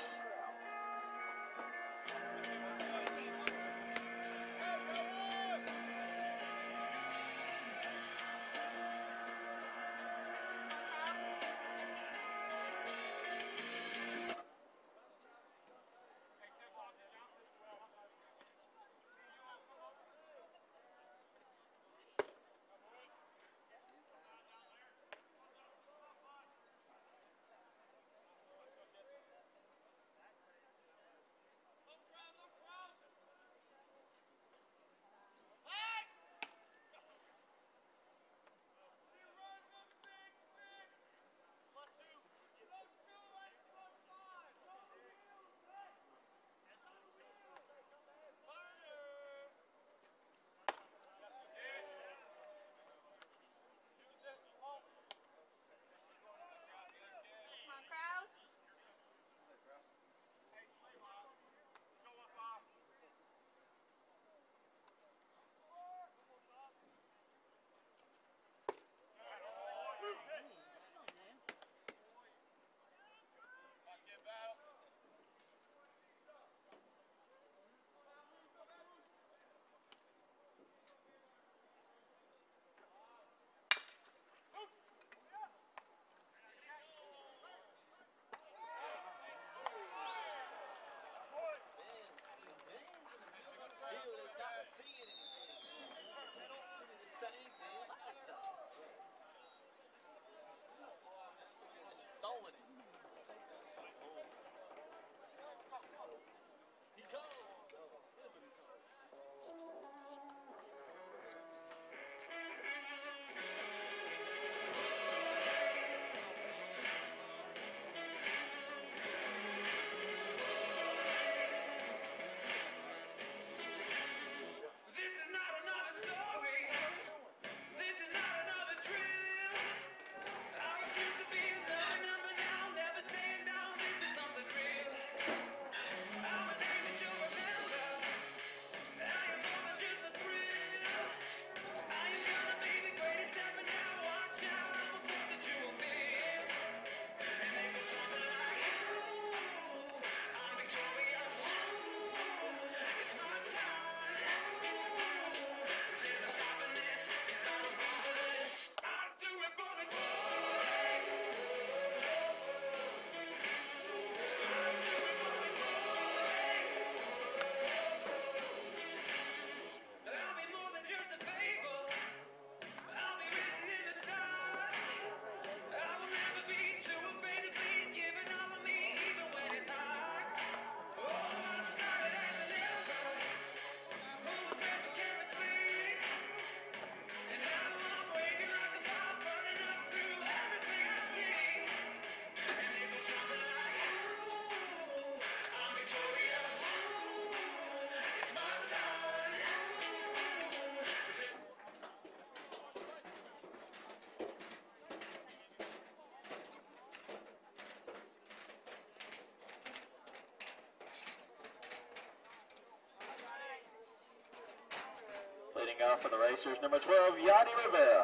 Speaker 1: Leading off for the Racers, number twelve, Yanni Rivera.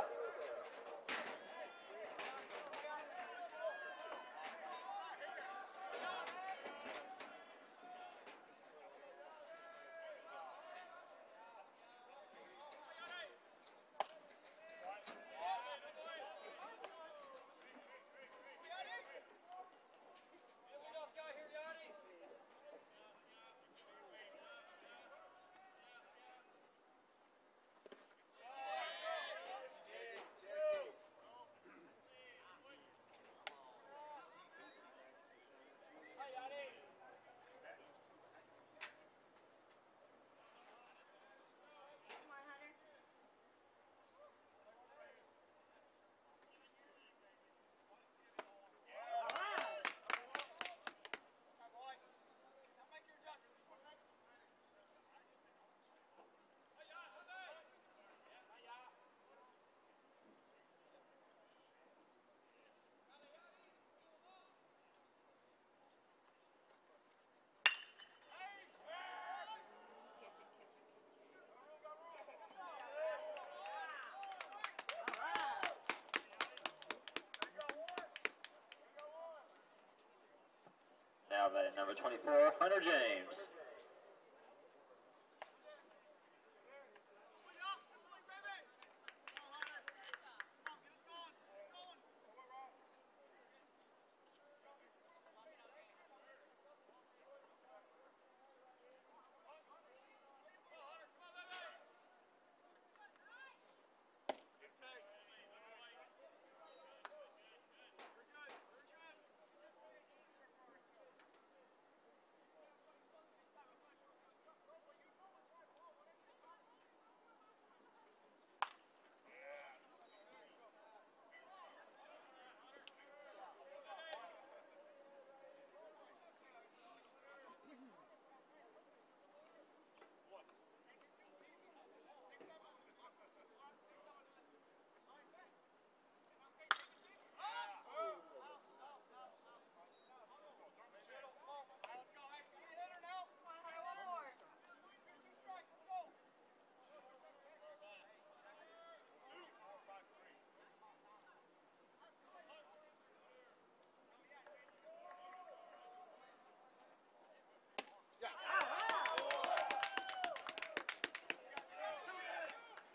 Speaker 1: Now batting number twenty-four, Hunter James.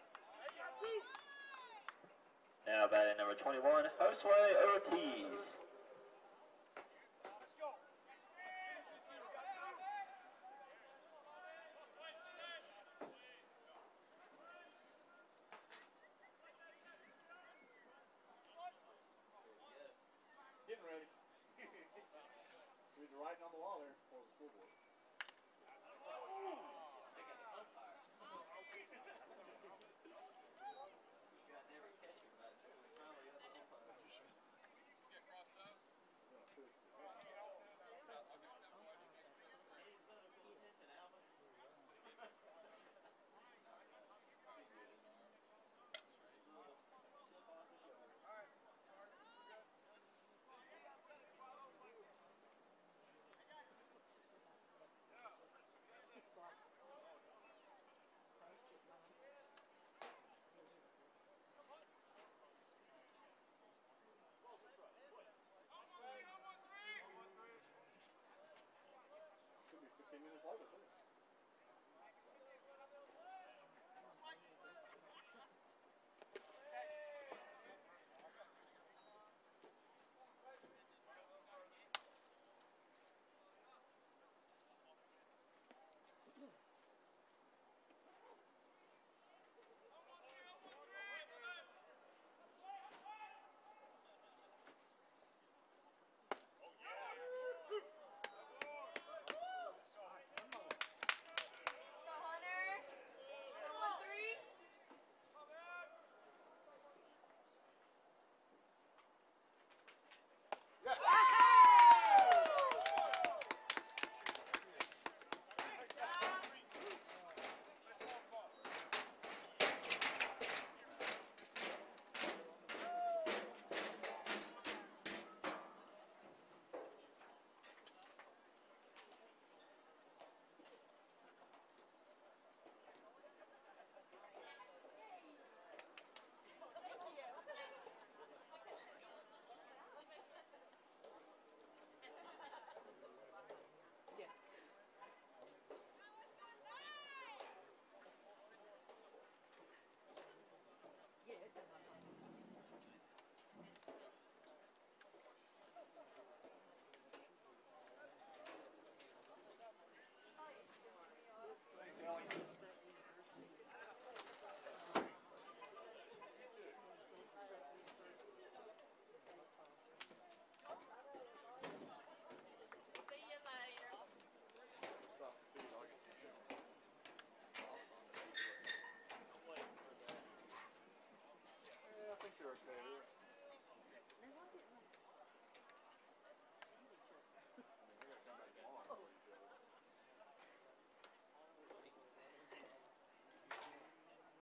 Speaker 1: Now batting number twenty-one, Josue Ortiz.